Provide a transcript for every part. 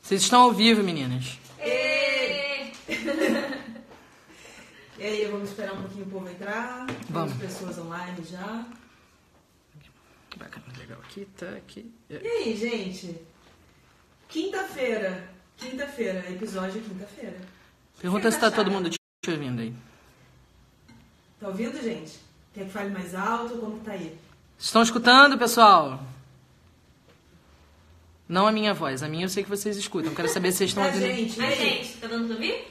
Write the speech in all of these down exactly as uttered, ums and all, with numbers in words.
Vocês estão ao vivo, meninas. E... e aí, vamos esperar um pouquinho o povo entrar. Vamos. Temos pessoas online já. Bacana, legal. Aqui, tá aqui. E aí, gente? Quinta-feira. Quinta-feira. Episódio quinta-feira. Pergunta se tá todo mundo te ouvindo aí. Tá ouvindo, gente? Quer que fale mais alto? Como que tá aí? Estão escutando, pessoal? Não a minha voz. A minha eu sei que vocês escutam. Quero saber se vocês estão A ouvindo. gente, e Ai, aí? gente, tá dando pra ouvir?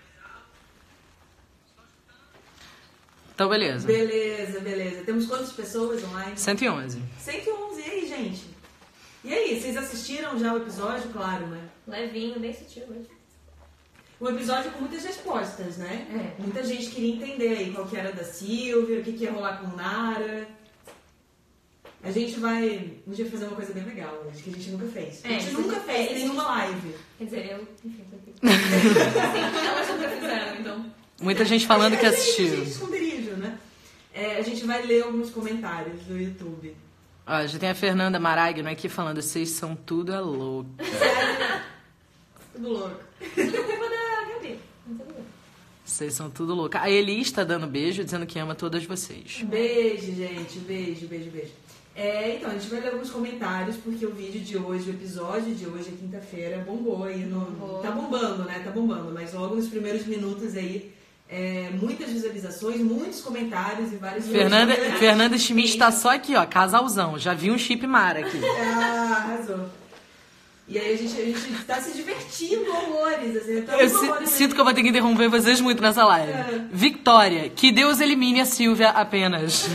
Então, beleza. Beleza, beleza. Temos quantas pessoas online? cento e onze. cento e onze. E aí, gente? E aí, vocês assistiram já o episódio? Claro, né? Levinho, bem sutil hoje. Um episódio com muitas respostas, né? É. Muita gente queria entender aí qual que era da Silvia, o que, que ia rolar com Nara. A gente vai um dia fazer uma coisa bem legal hoje, que a gente nunca fez. A É, gente isso nunca é- fez isso nenhuma live. Quer dizer, eu, enfim, tô aqui. Sim, elas nunca fizeram, então. Muita gente falando que A gente, assistiu. gente, esconderijo, né? É, a gente vai ler alguns comentários do YouTube. Ó, já tem a Fernanda Maragno aqui falando, vocês são tudo a louca. Tudo louco. Tudo é culpa da Gabi. Não tem problema. Vocês são tudo louca. A Elis tá dando beijo, dizendo que ama todas vocês. Beijo, gente. Beijo, beijo, beijo. É, então, a gente vai ler alguns comentários, porque o vídeo de hoje, o episódio de hoje, é quinta-feira, bombou aí no... Bombou. Tá bombando, né? Tá bombando. Mas logo nos primeiros minutos aí, é, muitas visualizações, muitos comentários e vários... Fernanda, elogios. Fernanda Schmidt tá só aqui, ó, casalzão. Já vi um chip Mara aqui. Ah, arrasou. E aí a gente, a gente tá se divertindo horrores, assim. Tá Eu uma si- hora sinto que eu vou ter que interromper vocês muito nessa live. É. Victória, que Deus elimine a Silvia apenas.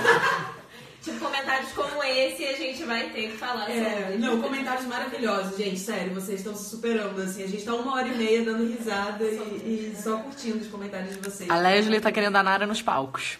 Tipo, comentários como esse a gente vai ter que falar É, sobre. não, comentários maravilhosos, gente, sério, vocês estão se superando, assim, a gente tá uma hora e meia dando risada e, e só curtindo os comentários de vocês. A Leslie tá querendo a Nara nos palcos.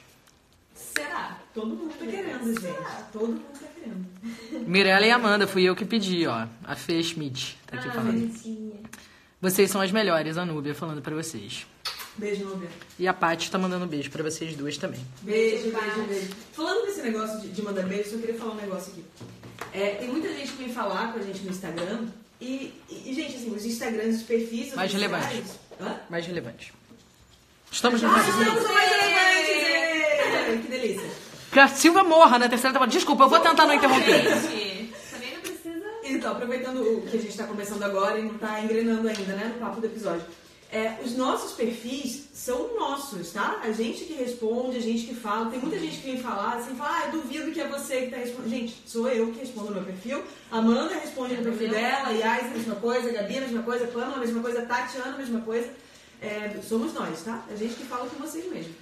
Será? Todo mundo tá querendo, gente, todo mundo tá querendo. Mirella e Amanda, fui eu que pedi, ó. A Fê Schmidt tá aqui Ah, falando. bonitinha. Vocês são as melhores, a Núbia falando pra vocês. Beijo, Nubia. E a Paty tá mandando beijo pra vocês duas também. Beijo, Beijo, beijo, Paty. beijo. Falando desse negócio de, de mandar beijo, só queria falar um negócio aqui. É, tem muita gente que vem falar com a gente no Instagram e, e, e, gente, assim, os Instagrams, os perfis Mais oficiais- relevantes. Hã? Mais relevante. Estamos no Ah, mais relevante. estamos mais relevantes! Ê! Que delícia. Que a Silvia morra na terceira temporada. Desculpa, eu vou tentar não interromper. Gente, também não precisa... Então, aproveitando o que a gente está começando agora e não está engrenando ainda, né, no papo do episódio. É, os nossos perfis são nossos, tá? A gente que responde, a gente que fala. Tem muita gente que vem falar assim, fala, ah, eu duvido que é você que está respondendo. Gente, sou eu que respondo no meu perfil. Amanda responde no perfil dela, Yais a mesma coisa, Gabi a mesma coisa, Pamela a mesma coisa, Tatiana a mesma coisa. É, somos nós, tá? A gente que fala com vocês mesmo.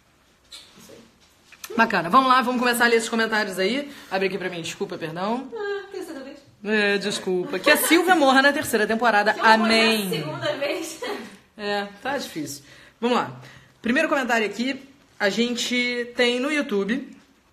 Isso aí. Bacana, vamos lá, vamos começar a ler esses comentários aí. Abre aqui pra mim, desculpa, perdão. Ah, terceira vez. É, desculpa. Que a Silvia morra na terceira temporada. Que horror, Amém. é a segunda vez. É, tá difícil. Vamos lá. Primeiro comentário aqui, a gente tem no YouTube.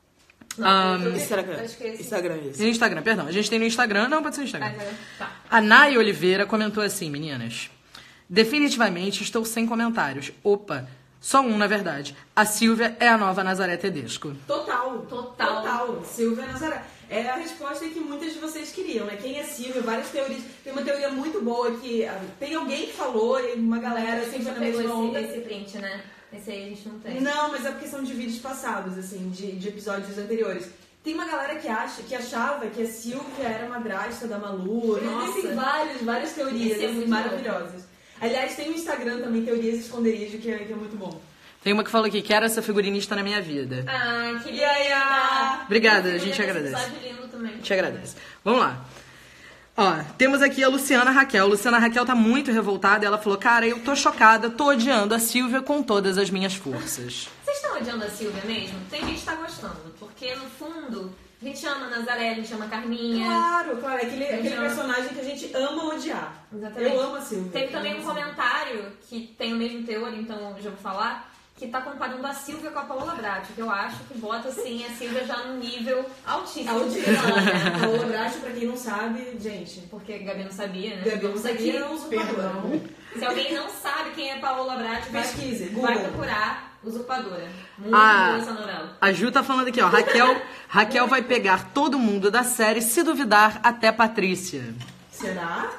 Ah, Instagram. Acho que é esse. Instagram, isso. no Instagram, perdão. A gente tem no Instagram. Não, pode ser no Instagram. Ah, tá. A Nay Oliveira comentou assim, meninas. Definitivamente estou sem comentários. Opa, só um na verdade. A Silvia é a nova Nazaré Tedesco. Total, Total. total. Silvia Nazaré. É a resposta que muitas de vocês queriam, né? Quem é Silvia? Várias teorias. Tem uma teoria muito boa que ah, tem alguém que falou e uma galera A assim gente foi já na pegou mesma onda. esse, esse print, né? Esse aí a gente não tem. Não, mas é porque são de vídeos passados, assim, de, de episódios anteriores. Tem uma galera que acha, que achava que a Silvia era madrasta da Malu. Nossa. Tem várias, várias teorias Isso é assim, muito maravilhosas. Aliás, tem no Instagram também, Teorias de Esconderijo, que é, que é muito bom. Tem uma que falou aqui, quero essa figurinista na minha vida. Ah, que E aí, ah? Obrigada, a Esse gente agradece. episódio lindo também. Te agradeço. Vamos lá. Ó, temos aqui a Luciana Raquel. Luciana Raquel tá muito revoltada. Ela falou, cara, eu tô chocada, tô odiando a Silvia com todas as minhas forças. Vocês estão odiando a Silvia mesmo? Tem gente que tá gostando, porque no fundo a gente ama a Nazaré, a gente ama a Carminha. Claro, claro. É aquele, aquele Já. personagem que a gente ama odiar. Exatamente. Eu amo a Silvia. Teve também Eu um amo a Silvia. comentário que tem o mesmo teor, então eu já vou falar, que tá comparando a Silvia com a Paola Bratti, que eu acho que bota assim a Silvia já no nível altíssimo. Altíssimo, né? Paola Bratti, pra quem não sabe, gente. Porque a Gabi não sabia, né? Gabi não Vamos sabia, aqui, não usurpadora. perdão. Se alguém não sabe quem é Paola Bratti, vai, Pesquise, vai Google. procurar Usurpadora. Muito Ah. boa essa novela. A Ju tá falando aqui, ó. Raquel, Raquel vai pegar todo mundo da série, se duvidar, até Patrícia. Será? Vocês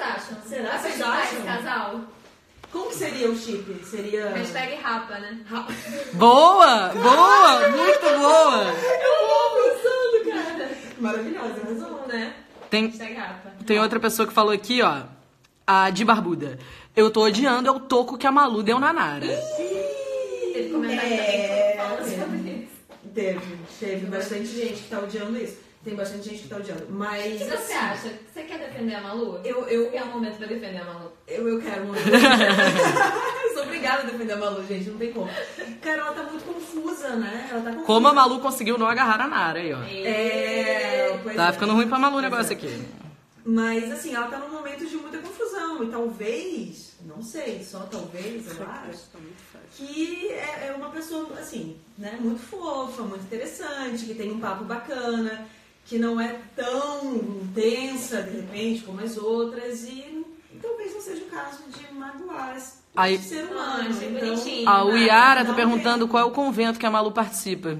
acham? Será que vocês Acreditar acham? esse casal? Como que seria o chip? Seria... Hashtag rapa, né? Ra- Boa! Boa! Muito boa! Eu vou pensando, cara. Maravilhosa, razão. Né? Tem, Hashtag rapa. tem outra pessoa que falou aqui, ó. A de Barbuda. Eu tô odiando é o toco que a Malu deu na Nara. Teve comentário É, também falando sobre isso. Teve, teve bastante gente que tá odiando isso. Tem bastante gente que tá odiando. Mas. O que você assim, acha? Você quer defender a Malu? Eu, eu, É o momento pra defender a Malu. eu, eu quero muito. Eu sou obrigada a defender a Malu, gente. Não tem como. Cara, ela tá muito confusa, né? Ela tá confusa. Como a Malu conseguiu não agarrar a Nara aí, ó. É, pois Tá é. ficando ruim pra Malu o Pois negócio é. aqui. Mas, assim, ela tá num momento de muita confusão. E talvez, não sei, só talvez, eu acho, que é, é uma pessoa, assim, né, muito fofa, muito interessante, que tem um papo bacana, que não é tão tensa, de repente, como as outras. E, e talvez não seja o caso de magoar esse Aí- ser Ah, humano. achei Então, bonitinho. A o Yara tá Não perguntando tem. qual é o convento que a Malu participa.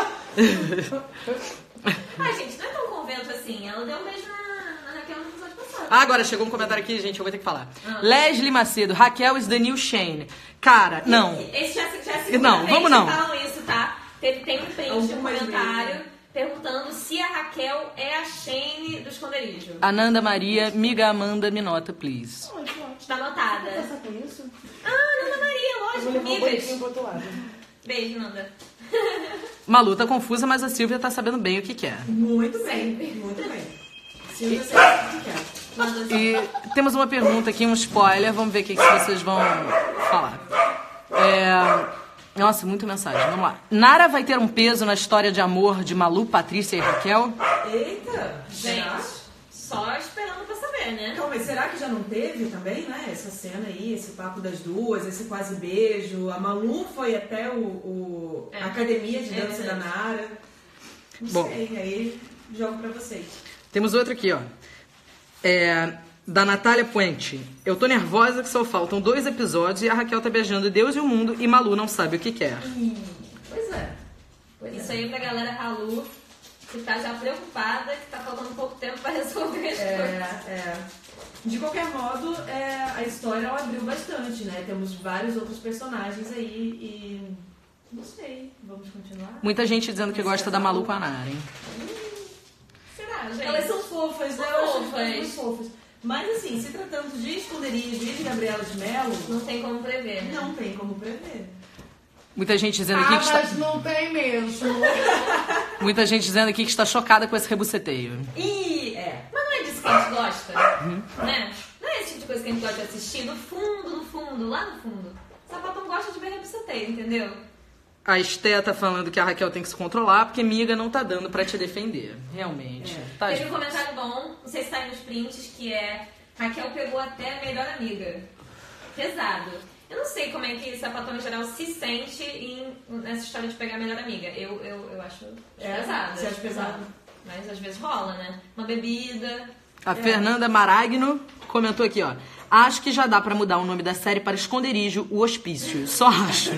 Ah, gente, não é tão convento assim. Ela deu um beijo na, na Raquel no episódio passado. Ah, agora chegou um comentário aqui, gente, eu vou ter que falar. Ah. Leslie Macedo, Raquel is the new Shane. Cara, não. Esse já, já é a segunda Não, vez vamos que não. falam isso, tá? Teve, tem um print, um Algumas comentário vezes. perguntando se a Raquel é a Shane do esconderijo. Ananda Maria, miga Amanda, me nota, please. Está anotada. Passar com isso? Ah, Nanda Maria, Eu vou lógico, levar um banquinho amigas. pro outro lado. Beijo, Nanda. Malu tá confusa, mas a Silvia tá sabendo bem o que quer. Muito bem, Sempre. muito bem. Silvia sabe o que quer. Manda só. E temos uma pergunta aqui, um spoiler. Vamos ver o que, que vocês vão falar. É... Nossa, muita mensagem. Vamos lá. Nara vai ter um peso na história de amor de Malu, Patrícia e Raquel? Eita! será? Gente, só esperando pra saber, né? Calma, mas será que já não teve também, né? Essa cena aí, esse papo das duas, esse quase beijo. A Malu foi até o, o- É. a academia de É dança da verdade. Nara. Não Bom. sei, aí jogo pra vocês. Temos outro aqui, ó. É, da Natália Puente. Eu tô nervosa que só faltam dois episódios e a Raquel tá beijando Deus e o mundo e Malu não sabe o que quer. Pois é. Pois Isso é. aí pra galera Ralu, que tá já preocupada, que tá faltando pouco tempo pra resolver as coisas. É, é. De qualquer modo, é, a história ela abriu bastante, né? Temos vários outros personagens aí e. Não sei, vamos continuar? Muita gente dizendo que gosta da Malu com a Nara, hein? Será, gente? Elas são fofas, né? São Eu acho fofas. elas muito fofas. Mas assim, se tratando de esconderijo e de Gabriela de Mello, Não tem como prever, né? não tem como prever. Muita gente dizendo aqui Ah, que está... mas não tem mesmo. Muita gente dizendo aqui que está chocada com esse rebuceteio. E... É. Mas não é disso que a gente gosta, né? Não é esse tipo de coisa que a gente gosta de assistir no fundo, no fundo, lá no fundo. Sapatão gosta de ver rebuceteio, entendeu? A Esté tá falando que a Raquel tem que se controlar porque miga não tá dando pra te defender. Realmente. É. Tá, Teve um comentário bom, não sei se tá aí nos prints, que é Raquel pegou até a melhor amiga. Pesado. Eu não sei como é que Sapatão em geral se sente em, nessa história de pegar a melhor amiga. Eu, eu, eu acho É? pesado. Você acha pesado? Mas às vezes rola, né? Uma bebida. A Fernanda Maragno comentou aqui, ó. Acho que já dá pra mudar o nome da série para Esconderijo, o Hospício. Só acho.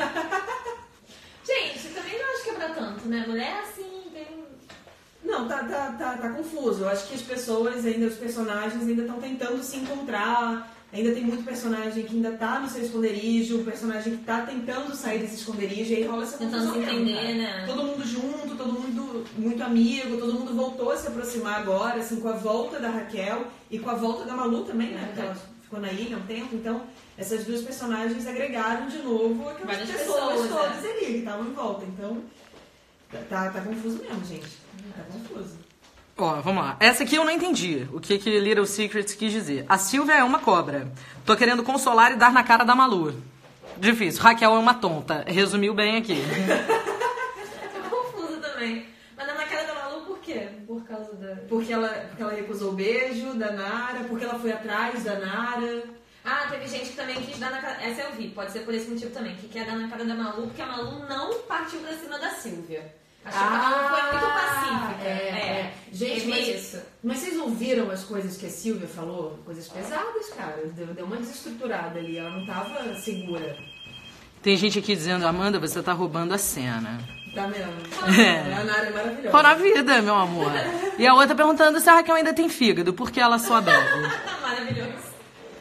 Gente, também não acho que é pra tanto, né? Mulher assim, tem. Não, tá, tá, tá, tá confuso. Eu acho que as pessoas ainda, os personagens ainda estão tentando se encontrar. Ainda tem muito personagem que ainda tá no seu esconderijo, o personagem que tá tentando sair desse esconderijo, e aí rola essa Tentando confusão se mesmo, entender, cara. né? Todo mundo junto, todo mundo muito amigo, todo mundo voltou a se aproximar agora, assim, com a volta da Raquel e com a volta da Malu também, né? Porque ela ficou na ilha há um tempo, então essas duas personagens agregaram de novo aquelas Várias pessoas, pessoas, todas né? ali que estavam em volta. Então, tá, tá confuso mesmo, gente. Tá confuso. Ó, vamos lá. Essa aqui eu não entendi. O que que Little Secrets quis dizer. A Silvia é uma cobra. Tô querendo consolar e dar na cara da Malu. Difícil. Raquel é uma tonta. Resumiu bem aqui. Tô confusa também. Mas na cara da Malu, por quê? Por causa da. Porque ela, porque ela recusou o beijo da Nara, porque ela foi atrás da Nara. Ah, teve gente que também quis dar na cara. Essa eu vi, pode ser por esse motivo também. Que quer dar na cara da Malu, porque a Malu não partiu pra cima da Silvia. Achei que a Malu foi muito pacífica. É, é. Gente, Teve mas, isso. mas vocês ouviram as coisas que a Silvia falou? Coisas pesadas, cara. Deu, deu uma desestruturada ali, ela não tava segura. Tem gente aqui dizendo, Amanda, você tá roubando a cena. Tá mesmo? É. A Nara é maravilhosa. Pô, na vida, meu amor. E a outra perguntando se a Raquel ainda tem fígado, porque ela só bebe. Maravilhoso.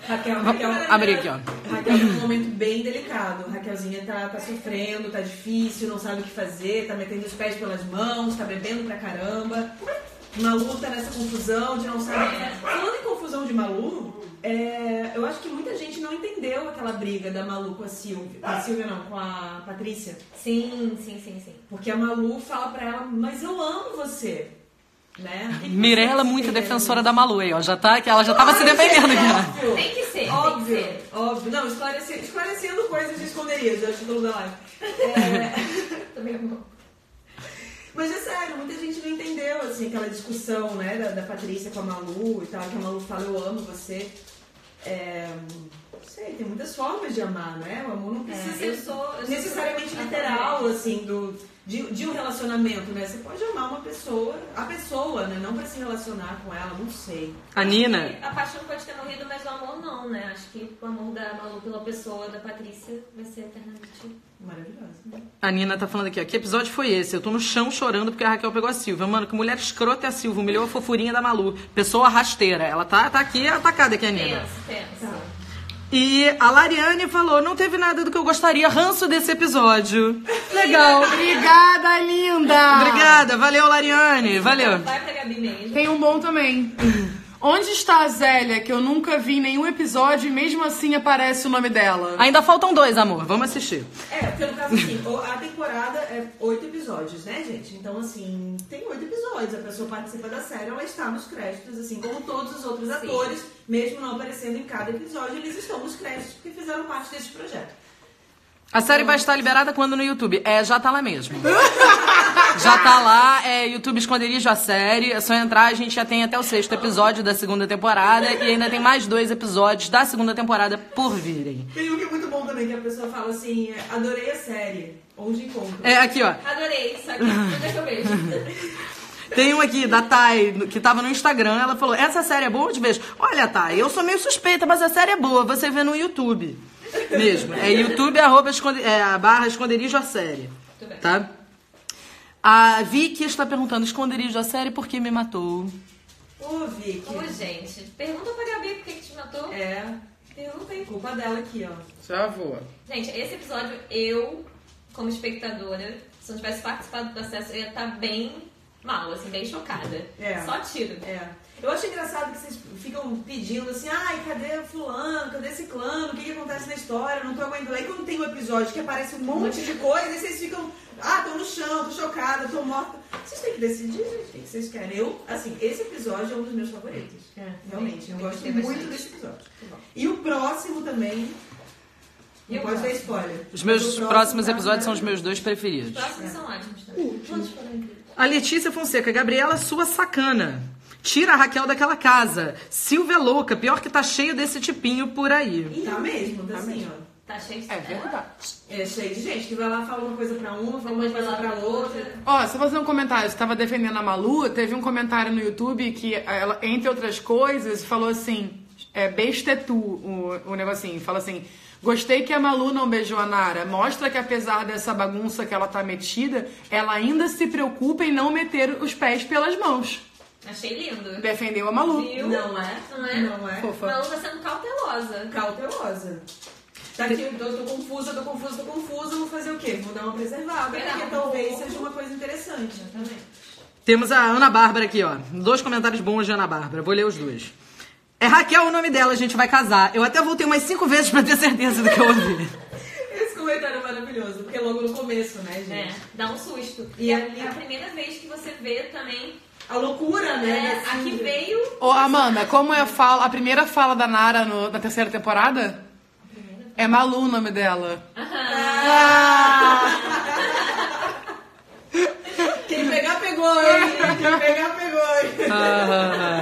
Raquel, Raquel, Abri aqui, ó. Raquel tá num momento bem delicado. Raquelzinha tá, tá sofrendo, tá difícil, não sabe o que fazer, tá metendo os pés pelas mãos, tá bebendo pra caramba. Malu tá nessa confusão de não saber. Falando em confusão de Malu, é, eu acho que muita gente não entendeu aquela briga da Malu com a Silvia. Com a Silvia não, com a Patrícia. Sim, sim, sim, sim. Porque a Malu fala pra ela, mas eu amo você. Né? Mirella, muito defensora da Malu aí, ó. Já tá, que ela já tava se defendendo aqui. Óbvio. Tem que ser, Óbvio, tem que ser. óbvio. Não, esclarecendo, esclarecendo coisas de esconderijo, é o título da live. É... Também é bom. Mas é sério, muita gente não entendeu, assim, aquela discussão, né, da, da Patrícia com a Malu e tal, que a Malu fala, eu amo você. É... Não sei, tem muitas formas de amar, né? O amor não precisa É, ser eu sou- eu sou necessariamente super- literal, assim, do, de, de um relacionamento, né? Você pode amar uma pessoa, a pessoa, né? Não pra se relacionar com ela, não sei. A Nina, A paixão pode ter morrido, mas o amor não, né? Acho que o amor da Malu pela pessoa da Patrícia vai ser eternamente. Maravilhosa. a Nina tá falando aqui, ó. Que episódio foi esse? Eu tô no chão chorando porque a Raquel pegou a Silvia. Mano, que mulher escrota é a Silvia. Humilhou a fofurinha da Malu. Pessoa rasteira. Ela tá, tá aqui atacada aqui, a Nina. Tenso, tenso. E a Lariane falou, não teve nada do que eu gostaria. Ranço desse episódio. Legal. Obrigada, linda! Obrigada. Valeu, Lariane. Valeu. Vai pra Gabi mesmo. Tem um bom também. Onde está a Zélia, que eu nunca vi em nenhum episódio e mesmo assim aparece o nome dela? Ainda faltam dois, amor. Vamos assistir. É, porque no caso assim, o- a temporada é oito episódios, né, gente? Então, assim, tem oito episódios. A pessoa participa da série, ela está nos créditos, assim, como todos os outros atores, mesmo não aparecendo em cada episódio, eles estão nos créditos porque fizeram parte desse projeto. A série vai estar liberada quando no YouTube? É, já tá lá mesmo. Já tá lá, é YouTube Esconderijo a série. É só entrar, a gente já tem até o sexto episódio da segunda temporada e ainda tem mais dois episódios da segunda temporada por virem. Tem um que é muito bom também, que a pessoa fala assim, é, adorei a série, onde encontro. É, aqui, ó. Adorei, só que onde é que eu vejo? Tem um aqui da Thay, que tava no Instagram, ela falou, essa série é boa? Onde vejo? Olha, Thay, eu sou meio suspeita, mas a série é boa, você vê no YouTube. Mesmo. É YouTube, arroba, esconde, é, a barra esconderijo a série. Muito bem. Tá? A Vicky está perguntando, esconderijo a série por que me matou? Ô, Vicky. Ô, gente, pergunta pra Gabi por que que te matou. É, Pergunta aí. culpa dela aqui, ó. Já voa. Gente, esse episódio, eu, como espectadora, se não tivesse participado do processo, eu ia estar bem mal, assim, bem chocada. É. Só tiro. É. Eu acho engraçado que vocês ficam pedindo assim, ai, cadê fulano, cadê ciclano, o que, que acontece na história, não tô aguentando. Aí quando tem um episódio que aparece um monte de coisa, aí vocês ficam, ah, tô no chão, tô chocada, tô morta. Vocês têm que decidir, gente, o que vocês querem. Eu, assim, esse episódio é um dos meus favoritos. É, Realmente, eu eu gosto gostei muito bastante. desse episódio. Muito bom. E o próximo também, E não o pode dar próximo? spoiler. Os meus Mas o próximo próximos tá episódios são os maravilhoso. meus dois preferidos. Os próximos são ótimos também. Todos foram incríveis. A Letícia Fonseca, Gabriela, sua sacana. Tira a Raquel daquela casa. Silvia é louca, pior que tá cheio desse tipinho por aí. Tá mesmo, tá assim, ó. Tá cheio de... É verdade. É cheio de gente que vai lá, fala uma coisa pra uma, fala uma Depois vai coisa lá pra pra outra. outra. Ó, só fazer um comentário. Você estava defendendo a Malu, teve um comentário no YouTube que ela, entre outras coisas, falou assim, é besta é tu, o, o negocinho. Fala assim, gostei que a Malu não beijou a Nara. Mostra que apesar dessa bagunça que ela tá metida, ela ainda se preocupa em não meter os pés pelas mãos. Achei lindo. Defendeu a Malu. Viu? Não é? Não é? Não é? Fofa. Malu tá sendo cautelosa. Cautelosa. Tá aqui, eu tô, tô confusa, tô confusa, tô confusa, vou fazer o quê? Vou dar uma preservada, Esperar porque um talvez pouco. seja uma coisa interessante. Também. Temos a Ana Bárbara aqui, ó. Dois comentários bons de Ana Bárbara. Vou ler os dois. É Raquel o nome dela, a gente vai casar. Eu até voltei umas cinco vezes pra ter certeza do que eu ouvi. Esse comentário é maravilhoso, porque é logo no começo, né, É, gente? dá um susto. E E é ali- a primeira vez que você vê também. A loucura, né? É, assim, aqui veio. Ô, Amanda, como é a, fala, a primeira fala da Nara no- na terceira temporada? É Malu o nome dela. Quem pegar, pegou, hein? Quem pegar, pegou, hein? Ah,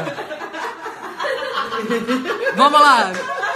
vamos lá.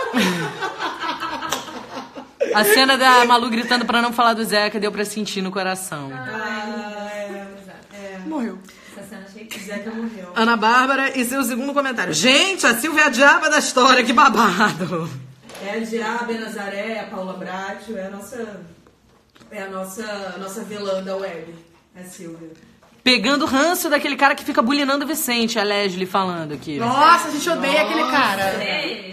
A cena da Malu gritando pra não falar do Zeca deu pra sentir no coração. Ah, é. Exato. Morreu. Essa cena achei que. Zeca morreu. Ana Bárbara e seu segundo comentário. Gente, a Silvia é a diaba da história, que babado. É a Diaba, é a Nazaré, é a Paula Bracho, é a nossa. É a nossa, a nossa vilã da web. É a Silvia. Pegando ranço daquele cara que fica bulinando o Vicente, a Leslie falando aqui. Nossa, a gente odeia aquele cara. É.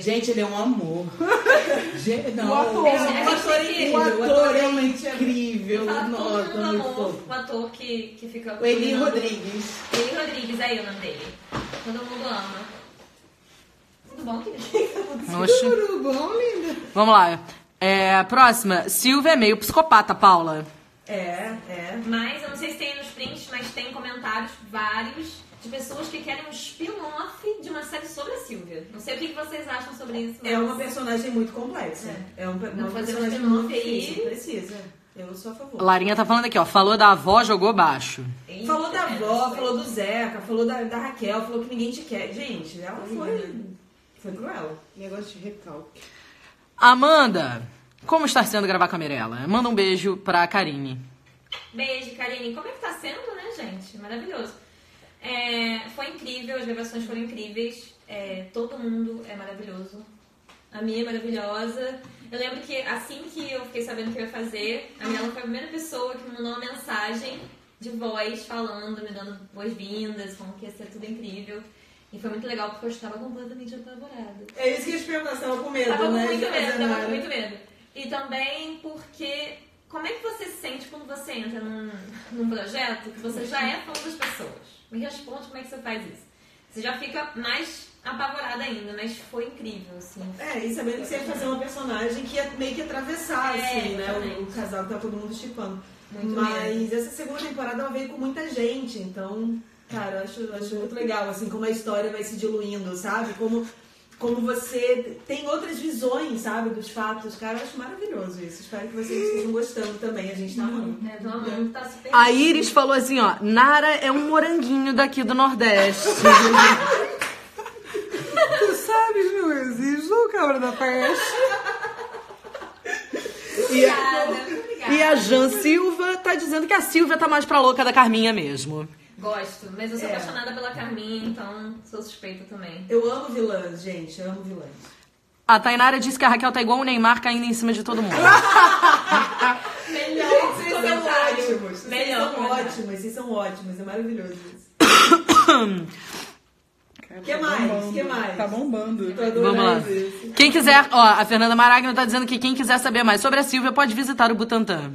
Gente, ele é um amor. Gente, não, O ator. o A gente ator é tem que- incrível. o O ator realmente é incrível. Fala todo Nossa, mundo muito amor, fofo. o ator que, que fica... O Eli combinando. Rodrigues. Eli Rodrigues, aí o nome dele. Todo mundo ama. Tudo bom, querido? Oxe. Tudo bom, linda? Vamos lá. É, próxima. Silvia é meio psicopata, Paula. É, é. Mas, eu não sei se tem nos prints, mas tem comentários vários de pessoas que querem um spin-off de uma série sobre a Silvia. Não sei o que que vocês acham sobre isso. Mas... É uma personagem muito complexa. É, um, uma Não fazer um personagem spin-off muito aí. difícil. Precisa. Eu sou a favor. Larinha tá falando aqui, ó. Falou da avó, jogou baixo. Eita, Falou da é, avó, foi. falou do Zeca, falou da, da Raquel, falou que ninguém te quer. Gente, ela foi, foi cruel. Negócio de recalque. Amanda, como está sendo gravar com a Mirella? Manda um beijo pra Karine. Beijo, Karine. Como é que tá sendo, né, gente? Maravilhoso. É, foi incrível, as gravações foram incríveis. É, todo mundo é maravilhoso. A Mia é maravilhosa. Eu lembro que assim que eu fiquei sabendo que eu ia fazer, a Mirella foi a primeira pessoa que me mandou uma mensagem de voz falando, me dando boas-vindas, falando que ia ser tudo incrível. E foi muito legal porque eu estava completamente apavorada. É isso que eu te perguntar, você tava com medo, Tava com né? muito de fazer medo, tava nada. com muito medo. E também porque, como é que você se sente quando você entra num, num projeto que você já é fã das pessoas? Me responde como é que você faz isso. Você já fica mais apavorada ainda, mas foi incrível, assim. É, e sabendo que você ia fazer uma personagem que ia meio que atravessar, É, assim, né? O, exatamente. o casal que tá todo mundo chipando. Muito Mas essa segunda temporada ela veio com muita gente, então, cara, eu acho, eu acho muito legal, assim, como a história vai se diluindo, sabe? Como, como você tem outras visões, sabe, dos fatos. Cara, eu acho maravilhoso isso. Espero que vocês estejam gostando também. A gente tá amando. É, tô amando, tá super A Iris falou assim, ó. Nara é um moranguinho daqui do Nordeste. Tu sabes, não existe o cabra da peste. E a, Obrigada, obrigada. e a Jan Silva tá dizendo que a Silvia tá mais pra louca da Carminha mesmo. Gosto, mas eu sou É. apaixonada pela Carminha, então sou suspeita também. Eu amo vilãs, gente, eu amo vilãs. A Tainara disse que a Raquel tá igual o Neymar caindo em cima de todo mundo. Melhor Vocês são comentário. ótimos, vocês Melhor são comentário. ótimos, vocês são ótimos, é maravilhoso isso. Cara, Que tá mais? bombando. Que mais? Tá bombando. Tô adorando Vamos lá. isso. Quem quiser, ó, a Fernanda Maragno tá dizendo que quem quiser saber mais sobre a Silvia pode visitar o Butantan.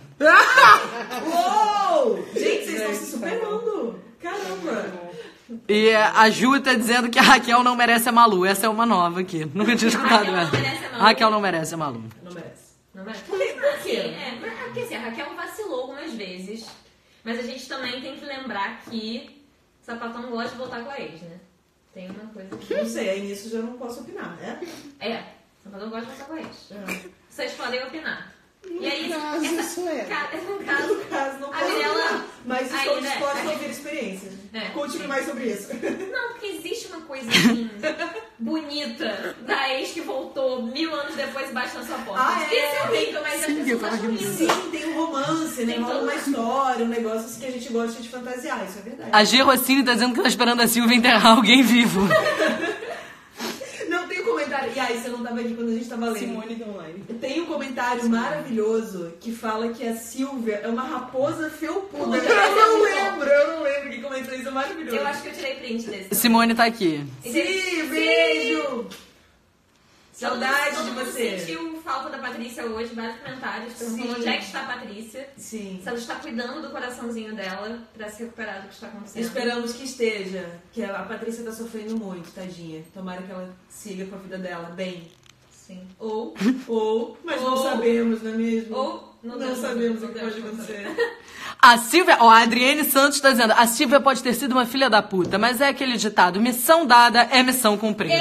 Uou! Gente, vocês estão se superando. Caramba. E a Ju tá dizendo que a Raquel não merece a Malu. Essa é uma nova aqui. Nunca tinha escutado Raquel não essa. merece a Malu. Raquel não merece a Malu. Não merece. Não é? Por quê? Assim, é, porque assim, a Raquel vacilou algumas vezes, mas a gente também tem que lembrar que o Sapatão gosta de voltar com a ex, né? Tem uma coisa que... Não sei, aí nisso já não posso opinar, né? É, o Sapatão gosta de voltar com a ex. É. Vocês podem opinar. E aí, caso, essa, isso é. ca- no caso, No caso, não a posso Mirella opinar. Mas estou ainda- disposta a ouvir experiências. É. Conte-me mais sobre isso. não, porque existe uma coisa assim, bonita da ex que voltou mil anos depois e bate na sua porta. Ah, é? Isso é horrível, mas as Sim, eu pessoas tava acham rindo. lindo. Sim, tem um romance, né? Tem Rola todo- uma história, um negócio assim que a gente gosta de fantasiar, isso é verdade. A G. Rossini tá dizendo que tá esperando a Silvia enterrar alguém vivo. Não, tem um comentário. E aí, você não tava aqui quando a gente tava lendo. Simone tá online. Tem um comentário maravilhoso que fala que a Silvia é uma raposa felpuda. Puta, Eu esse é não muito lembro, eu não lembro quem comentou isso, é maravilhoso. Eu acho que eu tirei print desse. Simone tá aqui. Sim, beijo! Saudade todo de mundo você. sentiu falta da Patrícia hoje, vários comentários perguntando Sim. onde é que está a Patrícia. Sim. Se ela está cuidando do coraçãozinho dela pra se recuperar do que está acontecendo. Esperamos que esteja, que a Patrícia tá sofrendo muito, tadinha. Tomara que ela siga com a vida dela bem. Sim. Ou, ou, mas não Ou- sabemos, não é mesmo? Ou não, não temos- sabemos não o que temos pode como saber. acontecer. A Silvia, ó, a Adriane Santos tá dizendo, a Silvia pode ter sido uma filha da puta, mas é aquele ditado, missão dada é missão cumprida.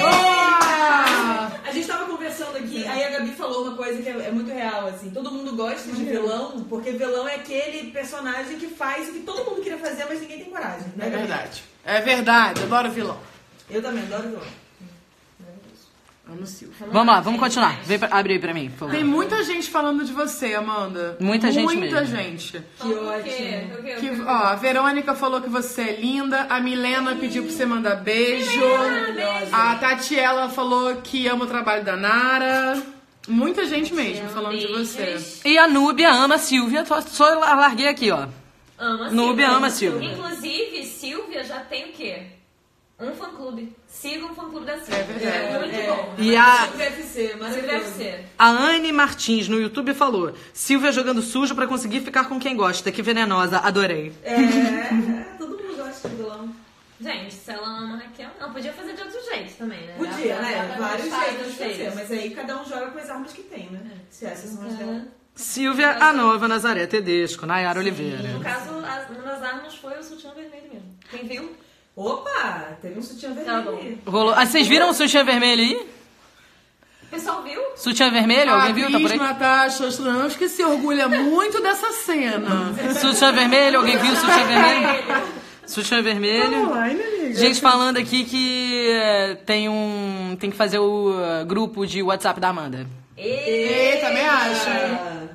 A gente tava conversando aqui, aí a Gabi falou uma coisa que é, é muito real, assim. Todo mundo gosta de vilão, porque vilão é aquele personagem que faz o que todo mundo queria fazer, mas ninguém tem coragem. Né, É Gabi? verdade. É verdade. Adoro vilão. Eu também adoro vilão. Amo Silvia. Vamos lá, vamos continuar. Vem pra, abre aí pra mim, por favor. Tem muita gente falando de você, Amanda. Muita gente Muita mesmo. gente. Que Então, por ótimo. quê? Por quê? Que, Por quê? ó, a Verônica falou que você é linda. A Milena pediu pra você mandar beijo. beijo. A Tatiela falou que ama o trabalho da Nara. Muita gente mesmo falando de você. Beijos. E a Núbia ama a Silvia, só, só larguei aqui, ó. Ama Núbia Silvia. ama Silvia. Inclusive, Silvia já tem o quê? um fã-clube. Siga um fã-clube da Silvia. É verdade. É muito É. bom. E a, Silvia F C, Silvia maravilhoso. F C. a Anne Martins no YouTube falou: Silvia jogando sujo pra conseguir ficar com quem gosta. Que venenosa, adorei. É, é, todo mundo gosta de vilão. Gente, se ela ama a Raquel, não, podia fazer de outro jeito também, né? Podia, Dá pra- né? dá pra Vários gostar jeitos dos de fazer, jeitos. mas aí cada um joga com as armas que tem, né? Se essas são as dela. Silvia, a nova Nazaré Tedesco, Nayara Oliveira. No caso, as- uma das armas foi o sutiã vermelho mesmo. Quem viu? Opa, teve um sutiã Tá vermelho bom. aí. Rolou. Ah, vocês viram o sutiã vermelho aí? O pessoal viu? Sutiã vermelho? A Alguém viu? Tá por Cris aí? Natasha Ostrovski que se orgulha muito dessa cena. Sutiã vermelho? Alguém viu o sutiã vermelho? Sutiã vermelho. Online, amiga. Gente falando aqui que eh, tem um. Tem que fazer o eh, grupo de WhatsApp da Amanda. Ei, também acho. Ah,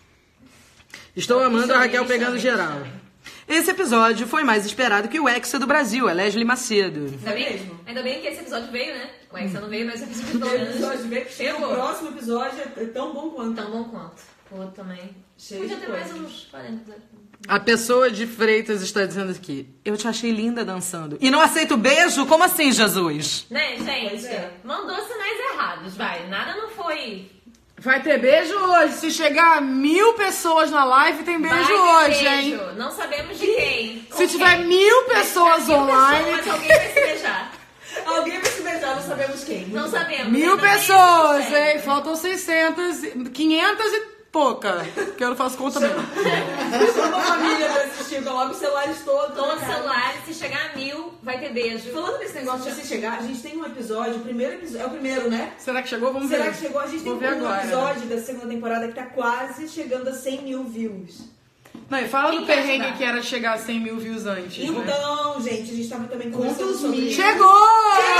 Estou amando a chame, Raquel me pegando chame, geral. me chame. Esse episódio foi mais esperado que o Hexa do Brasil, é Leslie Macedo. Ainda Foi bem, mesmo. ainda bem que esse episódio veio, né? O Hexa não veio, mas o episódio o pelo menos episódio vê que chega o chegou. próximo episódio é tão bom quanto. Tão bom quanto. O outro também. Cheio Podia de ter mais coisas. uns quarenta. A pessoa de Freitas está dizendo aqui: eu te achei linda dançando. E não aceito beijo? Como assim, Jesus? Né, gente? Pois é. Mandou sinais errados, vai. Nada não foi. Vai ter beijo hoje. Se chegar a mil pessoas na live, tem beijo Vai ter hoje, beijo. hein? Não sabemos de quem. Se Com quem. tiver mil pessoas Mil online, pessoas, mas alguém vai se beijar. Alguém vai se beijar, não sabemos quem. Muito Não bom. sabemos. mil Ainda bem pessoas, que tem. hein? Faltam seiscentas, quinhentas e pouca. Que eu não faço conta mesmo. Chama a família pra assistir, coloca os celulares todos. Todos na os cara. celulares, se chegar a mil, vai ter beijo. Falando nesse negócio de você chegar, a gente tem um episódio, o primeiro episódio, é o primeiro, né? Será que chegou? Vamos Será ver. que chegou? A gente Vou tem ver um agora. episódio da segunda temporada que tá quase chegando a cem mil views. Não, e fala Quem do quer perrengue ajudar? que era chegar a cem mil views antes, né? Então, gente, a gente tava também conversando Quantos sobre mil? isso. Chegou!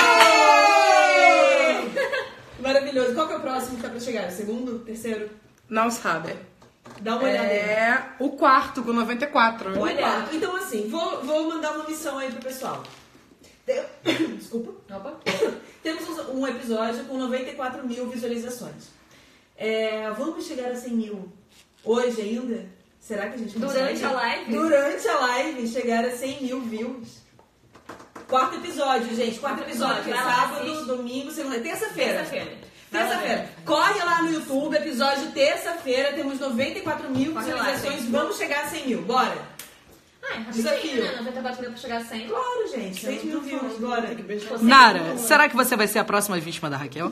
Maravilhoso. Qual que é o próximo que tá pra chegar? O segundo? Terceiro? Não sabe. Dá uma olhada aí. É o quarto, com noventa e quatro. Olha. Quarto. Então, assim, vou, vou mandar uma missão aí pro pessoal. Tem- Desculpa. Opa. Temos um episódio com noventa e quatro mil visualizações. É, vamos chegar a cem mil hoje ainda? Será que a gente consegue? Durante a live? Durante a live, chegar a cem mil views. Quarto episódio, gente. Quarto episódio. Que é Vai lá, sábado, assiste. domingo, segunda. Terça-feira. Terça-feira. Terça-feira. Corre lá no YouTube, episódio terça-feira. Temos noventa e quatro mil Corre lá, visualizações. gente. Vamos chegar a cem mil. Bora. Ah, é rapidinho, Desafio. né? noventa e quatro mil pra chegar a cem. Claro, gente. seis mil views. Bora. Nara, será que você vai ser a próxima vítima da Raquel?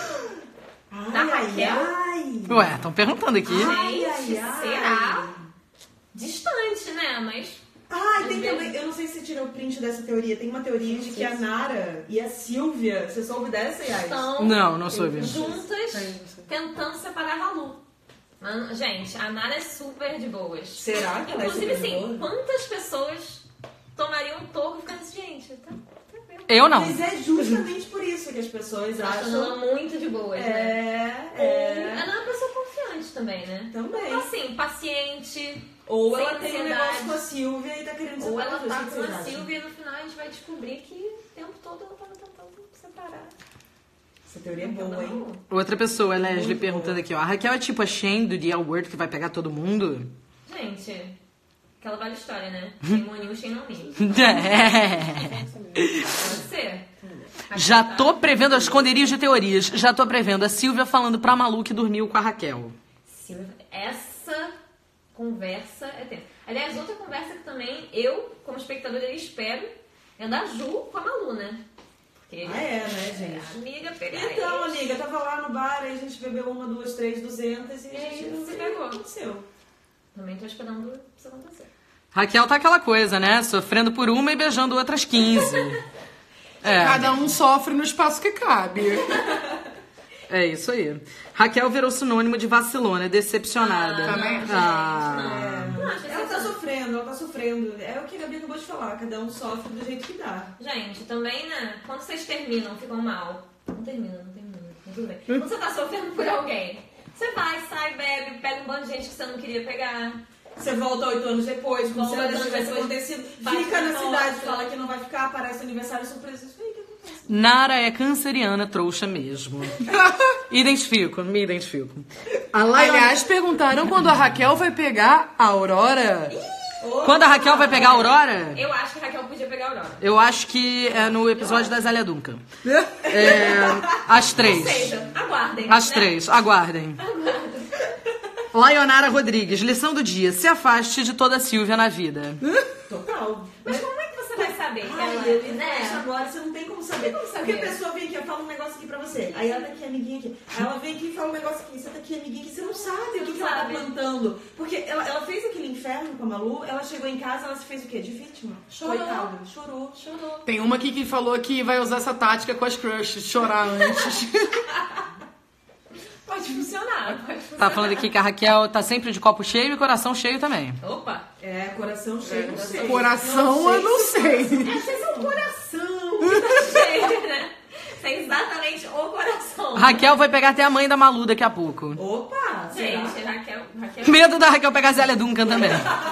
Da Raquel? Ai. Ué, estão perguntando aqui. Gente, ai, ai. será? Distante, né? Mas. Ah, e tem também, eu não sei se você tirou o print dessa teoria, tem uma teoria de que a Nara e a Silvia, você soube dessa, Yas? Estão Não, não soube. juntas tentando separar a Lu. Mas, gente, a Nara é super de boas. Será que ela é Inclusive, super de assim, boa? quantas pessoas tomariam um toco e ficando assim, gente, tá, tá vendo? Eu não. Mas é justamente por isso que as pessoas Achando ela acham... muito de boas, né? É, Ou é... ela é uma pessoa confiante também, né? Também. Então, assim, paciente. Ou sem ela tem um ansiedade. negócio com a Silvia e tá querendo Ou separar ela as duas. tá O que com vocês a acham? Silvia e no final a gente vai descobrir que o tempo todo ela tava tentando separar. Essa teoria é boa, hein? Outra pessoa, a Leslie, Muito perguntando boa. aqui, ó. A Raquel é tipo a Shane do The L Word que vai pegar todo mundo? Gente, aquela velha história, né? Tem moninho, sem nominho. É. Pode ser. Já tô prevendo as esconderijos de teorias. Já tô prevendo a Silvia falando pra Malu que dormiu com a Raquel. Silvia, essa conversa é tensa. Aliás, outra conversa que também eu, como espectadora, espero é da Ju com a Malu, né? Porque Ah, é, né, gente? amiga pegar Então, ex. amiga, tava lá no bar, aí a gente bebeu uma, duas, três, duzentas e a E aí gente não se viu pegou. o que aconteceu. Também tô esperando isso acontecer. Raquel tá aquela coisa, né? Sofrendo por uma e beijando outras quinze. É, Cada um sofre no espaço que cabe. é isso aí. Raquel virou sinônimo de vacilona, decepcionada. Ah, Também? Ah. Não, acho que Ela tá essa- sofrendo, ela tá sofrendo. É o que a Gabi acabou de falar, cada um sofre do jeito que dá. Gente, também, né? Quando vocês terminam, ficam mal. Não termina, não termina. Tudo bem. Quando você tá sofrendo por alguém, você vai, sai, bebe, pega um bando de gente que você não queria pegar. Você volta oito anos depois, como se Volta nada oito tivesse anos acontecido. depois, vai Fica pra na volta. cidade, fala que não vai ficar, aparece aniversário surpresa. Isso aí que acontece. Nara é canceriana trouxa mesmo. Identifico, me identifico. A Laila... Aliás, perguntaram quando a Raquel vai pegar a Aurora. Quando a Raquel vai pegar a Aurora? Eu acho que a Raquel podia pegar a Aurora. Eu acho que é no episódio da Zélia Duncan. É, às três. Ou seja, aguardem. Às né? três, aguardem. Laionara Rodrigues, lição do dia. Se afaste de toda a Silvia na vida. Total. Mas como é que você vai saber? Ai, Ela, eu né? fecho agora, você não tem como saber. Não tem como Porque saber. a pessoa vem aqui, eu falo um negócio aqui pra você. Aí ela tá aqui, amiguinha aqui. Aí ela vem aqui e fala um negócio aqui. Você tá aqui, amiguinha aqui. Você não sabe o que, não que ela tá sabe. plantando. Porque ela, ela fez aquele inferno com a Malu, ela chegou em casa, ela se fez o quê? De vítima. Chorou. Coitada, chorou. Chorou. Tem uma aqui que falou que vai usar essa tática com as crushes, chorar antes. Pode funcionar, pode funcionar. Tá falando aqui que a Raquel tá sempre de copo cheio e coração cheio também. Opa! É, coração cheio, não sei. Coração, eu não sei. Vocês são coração. Cheio, né? Tem exatamente o coração. Raquel vai pegar até a mãe da Malu daqui a pouco. Opa, será? Gente, Raquel, Raquel. Medo da Raquel pegar a Zélia Duncan também.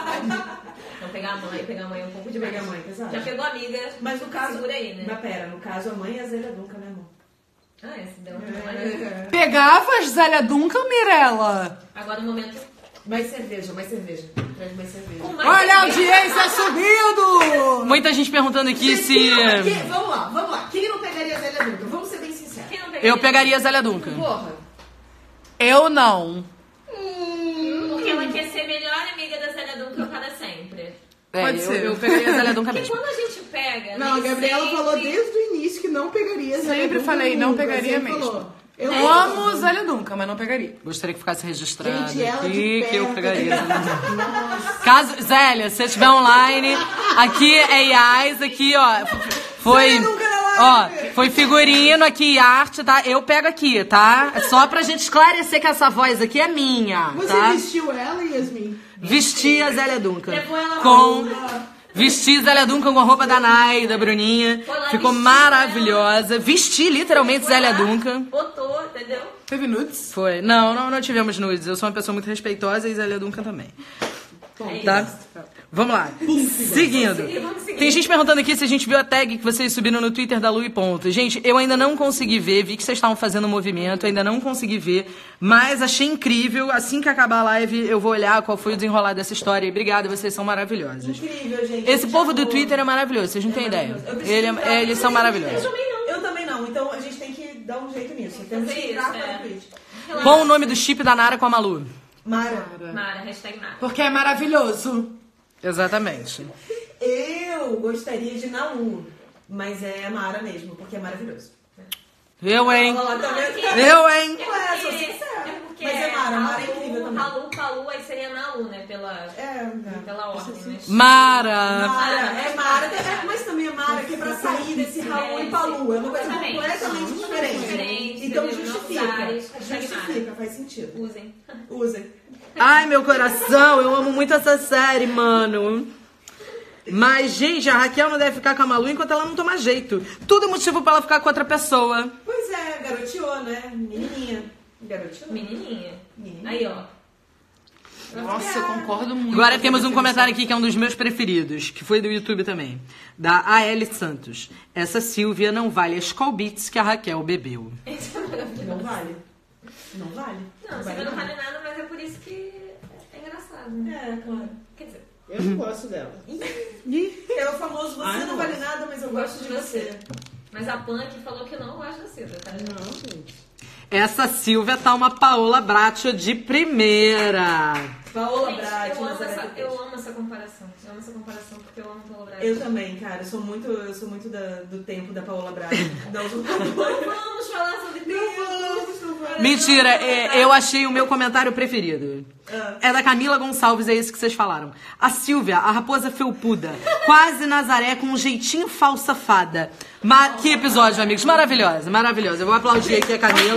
Então pegar a mãe, pegar a mãe é um pouco de Pegar a mãe, pesado. Já pegou a amiga. Mas no caso... Segura aí, né? Mas pera, no caso a mãe é a Zélia Duncan, né, amor? Ah, esse deu uma Pegava as Zélia Duncan, Mirella? Agora o momento. Mais cerveja, mais cerveja. Traz mais cerveja. Com mais Olha a cerveja. audiência subindo! Muita gente perguntando aqui se... Quem não- quem- vamos lá, vamos lá. Quem não pegaria a Zélia Duncan? Vamos ser bem sinceros. Quem não pegaria? Eu pegaria a Zélia Duncan. Porra. Eu não. Porque ela quer ser melhor amiga da Zélia Duncan para sempre. É, Pode eu, ser. eu pegaria a Zélia Duncan Porque mesmo. quando a gente pega. Não, a nem Gabriela sempre- falou desde o início que não pegaria Zélia Sempre Duncan falei, não nunca, pegaria sempre mesmo. falou. Eu Eu amo. amo Zélia Duncan, mas não pegaria. Gostaria que ficasse registrado Gente, ela de aqui que eu perto. pegaria. Caso, Zélia, se você estiver online, aqui é Iás, aqui, ó, foi, Zélia Duncan na ó, live. foi figurino aqui, arte, tá? Eu pego aqui, tá? É só pra gente esclarecer que essa voz aqui é minha, Você tá? vestiu ela, Yasmin? Vesti a Zélia Duncan. Levou ela Com... Vesti Zélia Duncan com a roupa da Nai, da Bruninha. Foi lá Ficou vestir maravilhosa. Vesti literalmente Foi Zélia lá, Duncan. Botou, entendeu? Teve nudes? Foi. Não, não, não tivemos nudes. Eu sou uma pessoa muito respeitosa e Zélia Duncan também. É Tá? isso. Vamos lá. Seguindo. seguir, vamos seguir. Tem gente perguntando aqui se a gente viu a tag que vocês subiram no Twitter da Lu e Ponto. Gente, eu ainda não consegui ver. Vi que vocês estavam fazendo um movimento. Ainda não consegui ver. Mas achei incrível. Assim que acabar a live, eu vou olhar qual foi o desenrolar dessa história. E obrigada, vocês são maravilhosos. Incrível, gente. Esse Gente, povo do amor. Twitter é maravilhoso. Vocês não têm ideia. Eu preciso Ele entrar- é- eles são Eu maravilhosos. também não. Eu também não. Então a gente tem que dar um jeito nisso. Temos fazer que entrar isso, para é. o Twitch. Relaxa. Qual o nome do chip da Nara com a Malu? Mara, Mara, hashtag Mara. Porque é maravilhoso. Exatamente. eu gostaria de Nalu, mas é Mara mesmo, porque é maravilhoso. Eu, hein? Olha lá, tá vendo? Eu, hein? Ué, sou porque- sincera. é porque Mas é Mara, Mara é Halu, incrível também. Halu, Palu, aí seria Nalu, né? Pela, É, pela ordem, mas... Mara. Mara, é Mara, é, mas também é Mara, que é pra sair desse Raul e Palu. É uma coisa Exatamente. completamente diferente. Diferente, Então entendeu? justifica. Novos ares, hashtag Justifica, faz sentido. Usem. Usem. Ai, meu coração, eu amo muito essa série, mano. Mas, gente, a Raquel não deve ficar com a Malu enquanto ela não tomar jeito. Tudo é motivo pra ela ficar com outra pessoa. Pois é, garoteou, né? Menininha. Garoteou. Menininha. Menininha. Aí, ó. Nossa, eu concordo muito. Agora com temos essa um comentário aqui que é um dos meus preferidos, que foi do YouTube também. Da A L Santos. Essa Silvia não vale as call beats que a Raquel bebeu. Esse é maravilhoso. Não vale. Não vale. Não, você não vale nada, mas é por isso que é engraçado, né? É, claro. Quer dizer, Eu não gosto dela. É o famoso, você Ai, não não vale gosto. nada, mas eu gosto de você. mas a Punk falou que não gosta da Cida, tá? Não, gente. Essa Silvia tá uma Paola Bracho de primeira. Paola Gente, Brat, eu, amo Nazaré essa, Teixeira. eu amo essa comparação. Eu amo essa comparação porque eu amo Paola Brat. Eu também, cara. Eu sou muito, eu sou muito da- do tempo da Paola Braga. Não, não Vamos falar sobre vamos, tempo. não vamos. Mentira, é, eu achei o meu comentário preferido. É da Camila Gonçalves, é isso que vocês falaram. A Silvia, a raposa felpuda, quase Nazaré com um jeitinho falsa fada. Ma- que episódio, amigos. Maravilhosa, maravilhosa. Eu vou aplaudir aqui a Camila.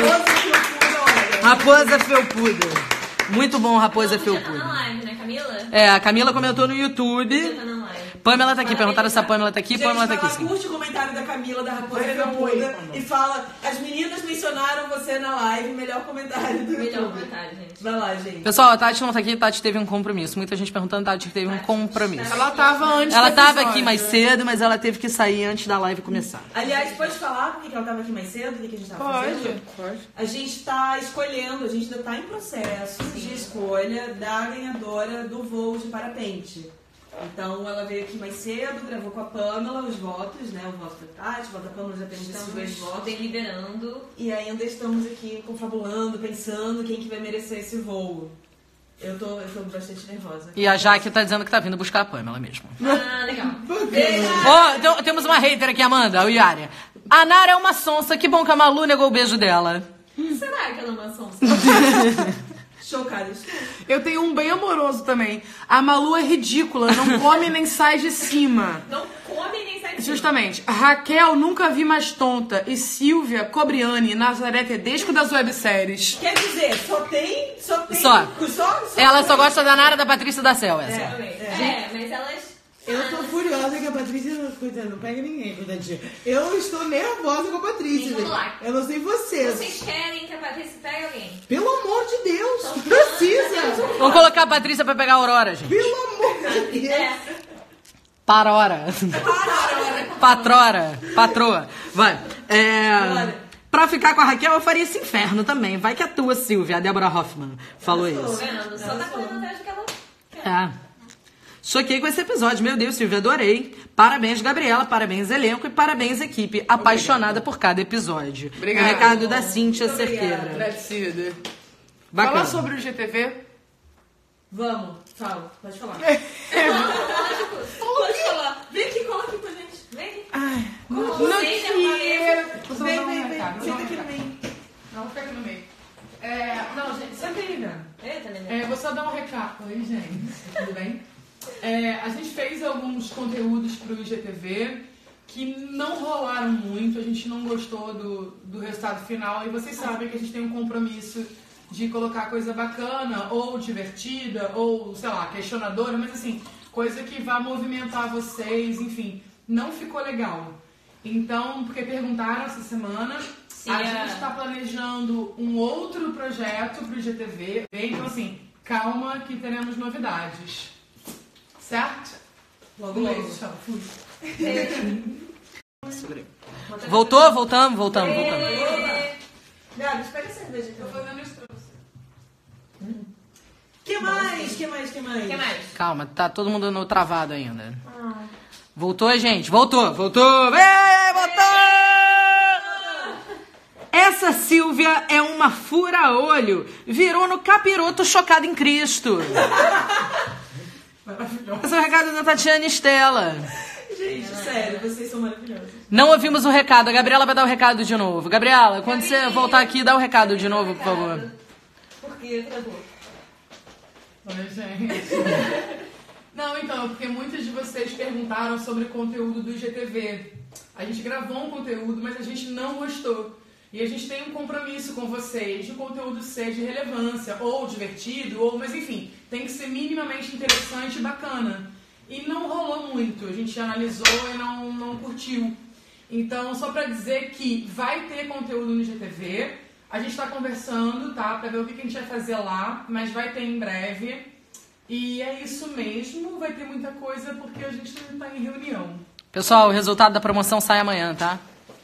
Raposa felpuda. Muito bom, Raposa Podia tá na felpuda. live, né, Camila? É, a Camila comentou no Podia YouTube. tá na live. Pamela tá aqui, perguntaram se a Pamela tá aqui. Gente, Pamela tá vai aqui lá, sim. curte o comentário da Camila da Raposa Vai dar um oi, Felpuda Pamela. e fala: as meninas mencionaram você na live, melhor comentário do Melhor YouTube. comentário, gente. Vai lá, gente. Pessoal, a Tati não tá aqui, a Tati teve um compromisso. Muita gente perguntando, Tati teve um compromisso. Ela tava antes Ela do tava episódio. aqui mais cedo, mas ela teve que sair antes da live começar. Aliás, pode falar por que que ela tava aqui mais cedo? O que que a gente tava Pode, fazendo? pode. A gente tá escolhendo, a gente ainda tá em processo de escolha da ganhadora do voo de parapente. Então ela veio aqui mais cedo, gravou com a Pamela os votos, né? O voto da Tati, o voto da Pamela, já temos esses dois Estamos votos. deliberando. E ainda estamos aqui confabulando, pensando quem que vai merecer esse voo. Eu tô, eu tô bastante nervosa. E a Jaque tá dizendo que tá vindo buscar a Pamela mesmo. Ah, legal. Ó, então, temos uma hater aqui, Amanda, o Yari. A Nara é uma sonsa, que bom que a Malu negou o beijo dela. Será que ela é uma sonsa? Chocada. Eu tenho um bem amoroso também. A Malu é ridícula, não come nem sai de cima. Não come nem sai de cima. Justamente. Raquel nunca vi mais tonta. E Silvia Cobriani, Nazaré Tedesco das webséries. Quer dizer, só tem... Só tem... Só. Só, só Ela só gosta da Nara, da Patrícia e da Cel, essa. É, mas elas... Eu tô furiosa que a Patrícia, coitada, não pega ninguém, coitadinha. Eu estou nervosa com a Patrícia. Vamos lá. Eu não sei vocês. Vocês querem que a Patrícia pegue alguém? Pelo amor de Deus, precisa. Vamos colocar a Patrícia pra pegar a Aurora, gente. Pelo amor de Deus. É. Parora. Patrora. Patroa. Vai. É... Pra ficar com a Raquel, eu faria esse inferno também. Vai que a tua, Silvia, a Débora Hoffman, falou Tô isso. vendo? Só tá correndo atrás do que ela quer. É. Choquei com esse episódio. Meu Deus, Silvia, adorei. Parabéns, Gabriela. Parabéns, elenco. E parabéns, equipe. Apaixonada por cada episódio. Obrigada. O recado da Cíntia Cerqueira. Agradecida. Bacana. Falar sobre o G T V? Vamos, fala, pode falar. Lógico. Pode falar. Vem aqui, cola aqui pra gente. Vem aqui. Ai, Como não vocês é uma mesa. Você Vem, não dá um vem, vem. recado, Senta não aqui dá no um meio. recado. Não, vou ficar aqui no meio. É, não, gente, senta aí, né? Eita, neném. É, vou só dar um recado. Oi, gente. Tudo bem? É, a gente fez alguns conteúdos pro I G T V que não rolaram muito, a gente não gostou do, do resultado final e vocês sabem que a gente tem um compromisso de colocar coisa bacana ou divertida ou, sei lá, questionadora, mas assim, coisa que vá movimentar vocês, enfim, não ficou legal. Então, porque perguntaram essa semana, Sim, a é. gente está planejando um outro projeto pro I G T V, então assim, calma que teremos novidades. Certo? Logo, Um logo. beijo, tchau. Fui. Voltou? Voltamos, voltamos, voltamos. Gabs, pega a cerveja. Tô fazendo isso pra você. Que mais? Que mais? Que mais? O que mais? Calma, tá todo mundo no travado ainda. Voltou, gente? Voltou, voltou! Ei, voltou! Essa Silvia é uma fura-olho. Virou no capiroto chocado em Cristo. Esse é o recado da Tatiana Estela. Gente, sério, vocês são maravilhosos. Não ouvimos o recado. A Gabriela vai dar o recado de novo. Gabriela, quando você voltar aqui, dá o recado de novo, por favor. Por que travou? Oi, gente. Não, então, porque muitos de vocês perguntaram sobre o conteúdo do I G T V. A gente gravou um conteúdo, mas a gente não gostou. E a gente tem um compromisso com vocês de o conteúdo ser de relevância, ou divertido, ou, mas enfim, tem que ser minimamente interessante e bacana. E não rolou muito, a gente analisou e não, não curtiu. Então, só pra dizer que vai ter conteúdo no I G T V, a gente tá conversando, tá, pra ver o que a gente vai fazer lá, mas vai ter em breve. E é isso mesmo, vai ter muita coisa porque a gente não tá em reunião. Pessoal, o resultado da promoção sai amanhã, tá?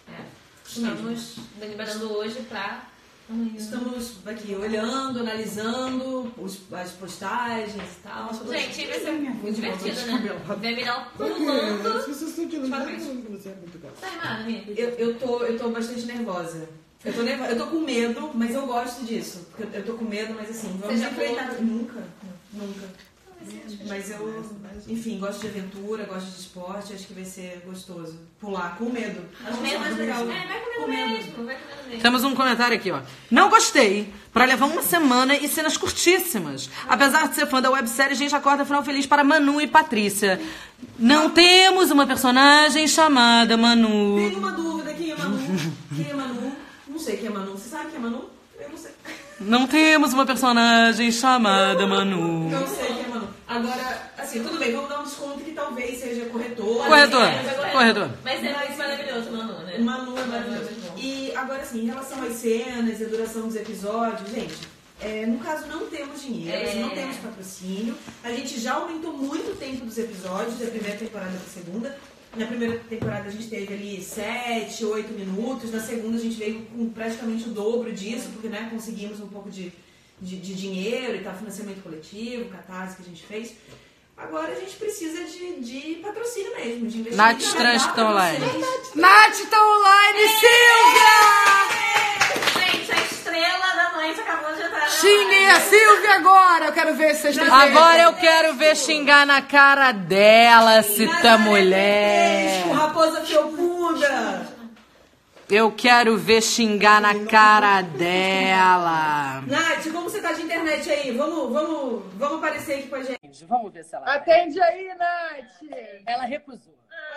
Estamos deliberando hoje pra... Estamos aqui olhando, analisando os, as postagens e tal. Gente, vai ser muito divertido, né? Vai virar As pulando. pessoas estão te Parabéns. falando que você é muito gata. Tá armado, amiga? Eu, eu, tô, eu tô bastante nervosa. Eu tô, nervo... eu tô com medo, mas eu gosto disso. Porque eu, eu tô com medo, mas assim, vamos Você já enfrentar. pulou? Nunca, nunca. Mas eu, enfim, gosto de aventura, gosto de esporte, acho que vai ser gostoso. Pular com medo. Acho que é mais legal. É, vai comendo mesmo, vai comendo mesmo. Temos um comentário aqui, ó. Não gostei. Pra levar uma semana e cenas curtíssimas. Apesar de ser fã da websérie, a gente acorda final feliz para Manu e Patrícia. Não temos uma personagem chamada Manu. Tenho uma dúvida, quem é Manu? Quem é Manu? Não sei quem é Manu. Você sabe quem é Manu? Eu não sei. Não temos uma personagem chamada Manu. Não sei quem é Manu. Agora, assim, tudo bem, vamos dar um desconto que talvez seja corretor. Corretor, É, corretor. Mas é muito maravilhoso, Manu, né? Manu é maravilhoso. E agora, assim, em relação às cenas e a duração dos episódios, gente, é, no caso não temos dinheiro, É. assim, não temos patrocínio. A gente já aumentou muito o tempo dos episódios, da primeira temporada para a segunda. Na primeira temporada a gente teve ali sete, oito minutos. Na segunda a gente veio com praticamente o dobro disso, porque né, conseguimos um pouco de, de, de dinheiro e tal, financiamento coletivo, catarse que a gente fez. Agora a gente precisa de, de patrocínio mesmo, de investimento. Nath Trans que estão online. Nath tá online, Silvia! Gente, a estrela da noite acabou de entrar na Xinguem a live. Silvia agora! Eu quero ver se vocês têm Agora eu quero ver xingar na cara dela, se tu é Com mulher. raposa felpuda. Eu quero ver xingar na cara dela. Nath, como você tá de internet aí? Vamos, vamos, vamos aparecer aqui com a gente. Vamos ver se ela... Atende aí, Nath! Ela recusou.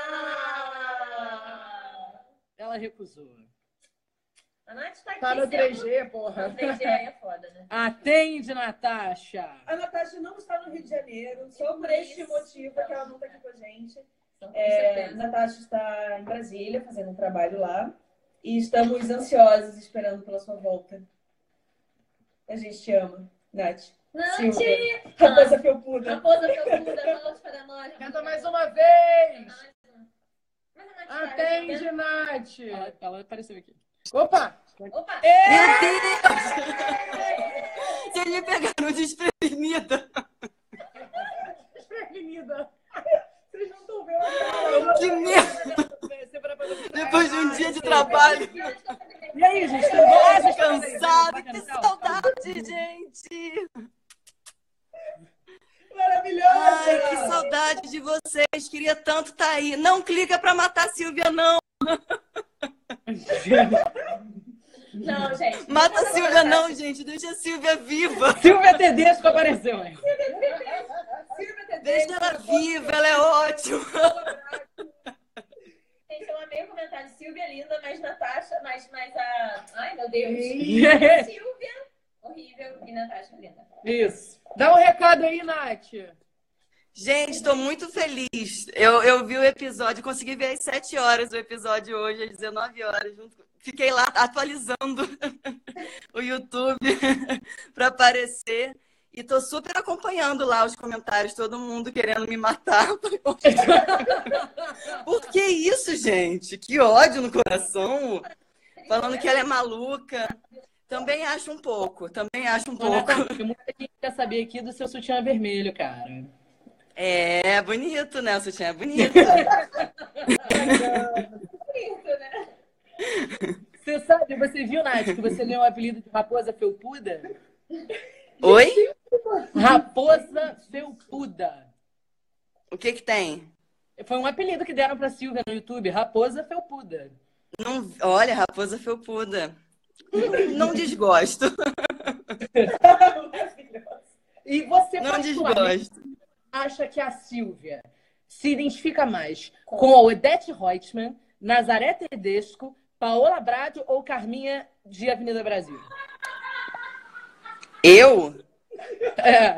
Ah. Ela recusou. A Nath tá aqui. Tá no sempre- três G, porra. No três G aí é foda, né? Atende, Natasha. A Natasha não está no Rio de Janeiro, só por Por este isso. motivo é que ela não está aqui com a gente. Com É, certeza. Natasha está em Brasília, fazendo um trabalho lá. E estamos ansiosos, esperando pela sua volta. A gente te ama, Nath. Nath! Silvia. Raposa felpuda. Raposa felpuda, volte para nós. Canta mais uma vez! Mas a Nath tá Atende, Nath! Ela, ela apareceu aqui. Opa! Opa! Vocês me pegaram desprevenida. Desprevenida! Vocês não estão vendo a cara. Que merda. Depois de um dia de trabalho. E aí, gente? Tudo bom? Vocês estão Cansado, que saudade, gente! Maravilhosa! Ai, que saudade de vocês! Queria tanto estar aí. Não clica pra matar a Silvia, não! Não, gente. Mata a Silvia, não, gente! Deixa a Silvia viva! Silvia Tedesco apareceu, hein? Silvia Tedesco, Deixa ela viva, ela é ótima! Gente, eu amei o comentário. Silvia é linda, mas Natasha, mas, mas a... Ai, meu Deus. Silvia, horrível, e Natasha linda. Isso. Dá um recado aí, Nath. Gente, estou muito feliz. Eu, eu vi o episódio, consegui ver às sete horas o episódio hoje, às dezenove horas. Junto... Fiquei lá atualizando o YouTube para aparecer. E tô super acompanhando lá os comentários, todo mundo querendo me matar. Por que isso, gente? Que ódio no coração. Falando que ela é maluca. Também acho um pouco, também acho um pouco. Muita gente quer saber aqui do seu sutiã vermelho, cara. É, bonito, né? O sutiã é bonito. Bonito, né? Você sabe, você viu, Nath, que você leu o apelido de Raposa Felpuda? Oi? Raposa Felpuda. O que que tem? Foi um apelido que deram pra Silvia no YouTube, Raposa Felpuda. Não, olha, raposa felpuda. Não desgosto. E você, Não particularmente, desgosto. acha que a Silvia se identifica mais com a Odete Reutemann, Nazaré Tedesco, Paola Bradio ou Carminha de Avenida Brasil? Eu? É,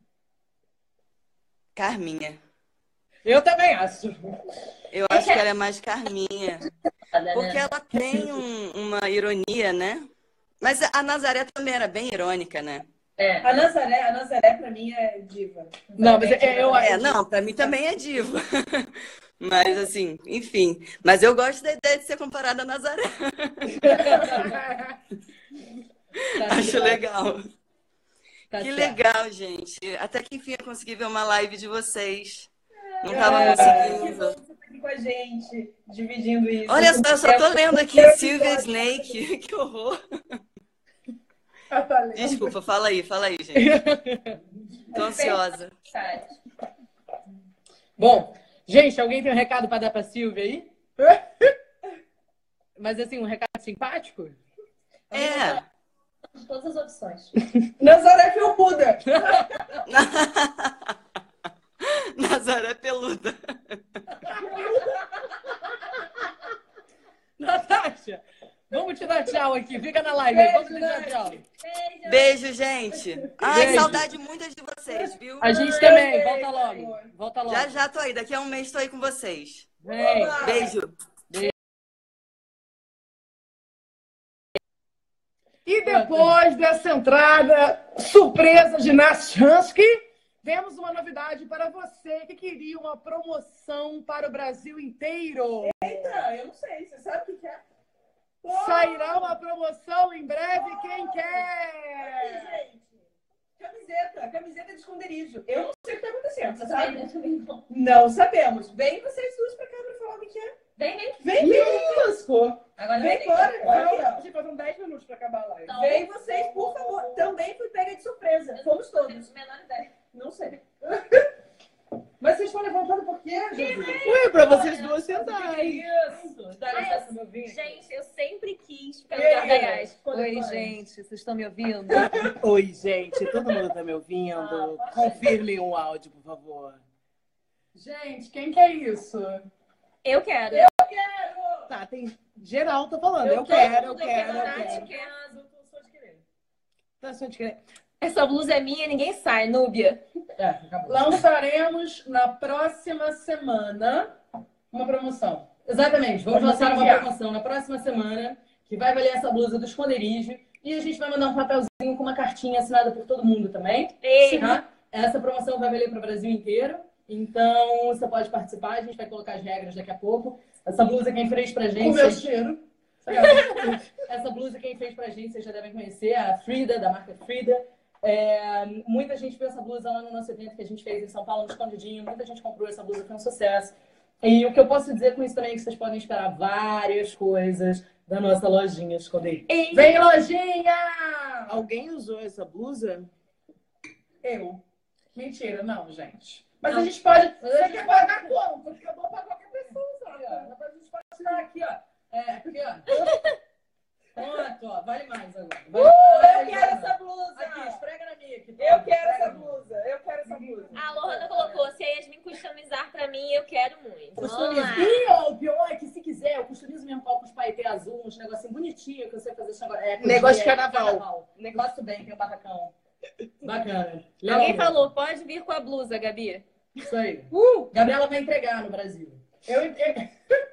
Carminha. eu também acho. Eu acho que ela é mais Carminha. Porque ela tem um- uma ironia, né? Mas a Nazaré também era bem irônica, né? A Nazaré, a Nazaré pra mim é diva. Não, mas é- eu É, não, pra mim também é diva. Mas assim, enfim. Mas eu gosto da ideia de ser comparada a Nazaré. Acho legal. Tá Que certo. legal, gente. Até que enfim eu consegui ver uma live de vocês. Não tava conseguindo. Você tá aqui com a gente, dividindo isso. Olha só, eu só tô lendo aqui Silvia Snake. Que horror. Desculpa, fala aí, fala aí, gente. Tô ansiosa. Bom, gente, alguém tem um recado pra dar pra Silvia aí? Mas assim, um recado simpático? É. De todas as opções. Nazaré felpuda. Nazaré peluda. Natasha, vamos te dar tchau aqui. Fica na live aí. Vamos te dar tchau. Beijo. Beijo, gente. Ai, Beijo. saudade muitas de vocês, viu? A gente também. Volta logo. Volta logo. Já já tô aí. Daqui a um mês tô aí com vocês. Vem. Beijo. E depois dessa entrada surpresa de Nath Chansky, temos uma novidade para você que queria uma promoção para o Brasil inteiro. Eita, eu não sei. Você sabe o que é? Sairá uma promoção em breve, quem quer? Gente, camiseta, camiseta de esconderijo. Eu não sei o que tá acontecendo. sabemos, Não sabe? sabemos. Não sabemos. Vem vocês duas pra cá pra falar o que que é. Vem, vem. Vem, vem. lascou. Agora Vem vai embora. ter que- Aqui, ó. Gente, faltam dez minutos pra acabar a live. Então, Vem vocês, por favor. Também fui pega de surpresa. Fomos Não todos. tenho a menor ideia. Não sei. Mas vocês estão levantando por quê, Jesus? Ué, pra vocês duas sentarem. Isso. Dá Ah, licença, eu- meu vinho. Gente, eu sempre quis ficar no E aí, lugar da Yas. quando Oi, faz? gente, vocês estão me ouvindo? Oi, gente, todo mundo tá me ouvindo? Ah, Confirmem o áudio, por favor. Gente, quem que é isso? Eu quero. Tá, tem geral tá falando. Eu Eu, quero, quero, eu eu quero, eu Nath quero. quer. Sou de querer. Tá só de querer. Essa blusa é minha, ninguém sai, Núbia. É, acabou. Lançaremos na próxima semana uma promoção. Exatamente, vamos Vamos lançar uma enviar. promoção na próxima semana que vai valer essa blusa do esconderijo e a gente vai mandar um papelzinho com uma cartinha assinada por todo mundo também. Ei, Tá? Essa promoção vai valer para o Brasil inteiro, então você pode participar, a gente vai colocar as regras daqui a pouco. Essa blusa quem fez pra Com gente, meu cheiro. essa blusa quem fez pra gente, vocês já devem conhecer, a Frida, da marca Frida. É, muita gente viu essa blusa lá no nosso evento que a gente fez em São Paulo, no Escondidinho, muita gente comprou essa blusa, foi um sucesso. E o que eu posso dizer com isso também é que vocês podem esperar várias coisas da nossa lojinha Esconderijo. Vem, lojinha! Alguém usou essa blusa? Eu. Mentira, não, gente. Mas a gente pode. Você quer pagar como? Porque eu vou pagar qualquer pessoa, sabe? A gente pode tirar aqui, ó. É, aqui, ó. Pronto, ó. Vale mais agora. Vale Eu mais quero agora. essa blusa! Aqui, esfrega na minha. Aqui, Eu pronto, quero esfrega essa na minha. blusa! Eu quero essa blusa! a Lohana colocou, se a Yasmin customizar pra mim, eu quero muito. Vamos Customizo. lá. E ó, o pior é que se quiser, eu customizo mesmo com os paetê azul, uns negocinho bonitinho que eu sei fazer esse negócio. É, Negócio de é, carnaval. Negócio bem, tem um barracão. Bacana. Alguém Legal. falou, pode vir com a blusa, Gabi. Isso aí. Uh, Gabriela vai entregar no Brasil. Eu entendo.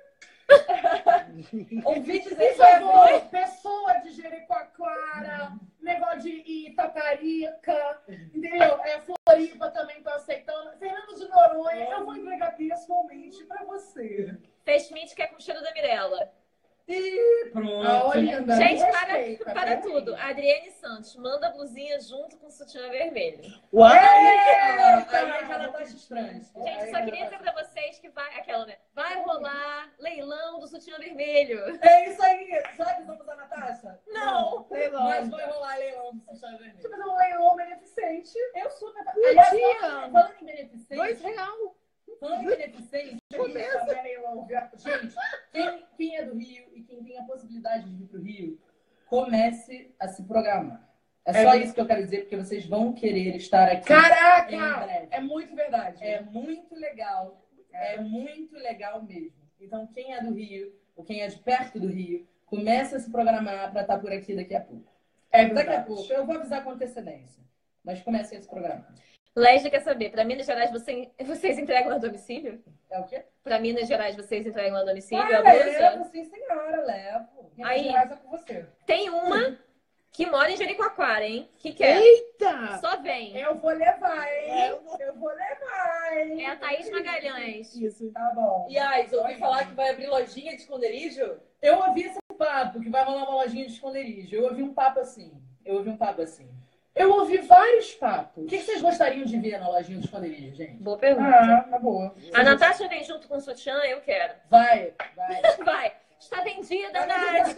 Ouvi dizer Por que é favor, pessoa de Jericoacoara, negócio de Itaparica, entendeu? É, Floripa também tô aceitando. Fernando de Noronha, eu vou entregar pessoalmente pra você. Fechmite que é com cheiro da Mirella. E pronto. Ah, olha, ainda Gente, gostei, para, tá para vendo? tudo. Adriane Santos, manda a blusinha junto com o sutiã vermelho. Uau! Aí é que ela tá estranha. Gente, eu só queria dizer pra vocês que vai, aquela, né? Vai rolar leilão do sutiã vermelho. É isso aí! Sabe que vamos usar a Natasha? Não! Mas vai rolar leilão do Sutiã Vermelho. Deixa eu fazer um leilão beneficente. Eu super. Aliás, Aliás, falando- falando em beneficente. Dois real. Falando em beneficente. Fazer leilão. Gente, quem, quem é do Rio e quem tem a possibilidade de vir pro Rio, comece a se programar. É só É. isso que eu quero dizer, porque vocês vão querer estar aqui. Em Caraca! breve. É muito verdade. É muito legal. É muito legal mesmo. Então, quem é do Rio, ou quem é de perto do Rio, comece a se programar para estar por aqui daqui a pouco. É Daqui verdade. a pouco. Eu vou avisar com antecedência. Mas comece a se programar. Légia quer saber, pra Minas Gerais você- vocês entregam a domicílio? É o quê? Pra Minas Gerais vocês entregam a domicílio? Ah, a levo, blusa? sim, senhora, levo. Aí- Gerais é com você. Tem uma que mora em Jericoacoara, hein? Que quer? Eita! Só vem. Eu vou levar, hein? Eu vou levar, hein? É a Thaís Magalhães. Isso. Tá bom. E Ais, ouvi falar que vai abrir lojinha de esconderijo? Eu ouvi esse papo, que vai rolar uma lojinha de esconderijo. Eu ouvi um papo assim. Eu ouvi um papo assim. Eu ouvi vários papos. O que que vocês gostariam de ver na lojinha de esconderijo, gente? Boa pergunta. Ah, tá boa. A Natasha vem junto com o sutiã, eu quero. Vai, vai. Vai. Está vendida, Nath.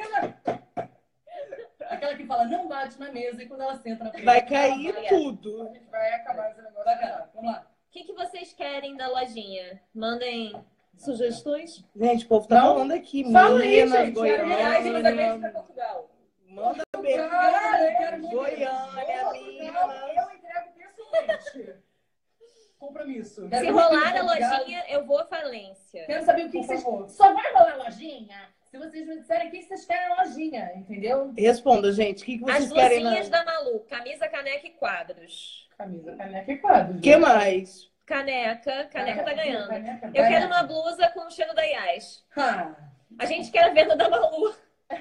Aquela que fala, não bate na mesa e quando ela senta na frente. Vai cair Vai. tudo. A gente vai acabar esse negócio. Bacana, vamos lá. O que, que vocês querem da lojinha? Mandem sugestões. Gente, o povo tá Não. falando aqui. Fala aí, Minas, gente. Aliás, você vem pra Goiânia. Portugal. Manda bem. Cara, eu quero muito. Goiânia, Não, Minas. eu entrego pessoalmente. Compromisso. Quero Se muito rolar a Portugal. lojinha, eu vou à falência. Quero saber o que, Por que vocês... favor. Só vai rolar lojinha se vocês me disserem o que vocês querem na lojinha, entendeu? Responda, gente. O que, que As vocês querem na... blusinhas da Malu. Camisa, caneca e quadros. Camisa, caneca e quadro. O que mais? Caneca. Caneca tá ganhando. Caneca, Eu quero uma blusa com o cheiro da Yas. Ah, A gente quer a venda da Malu.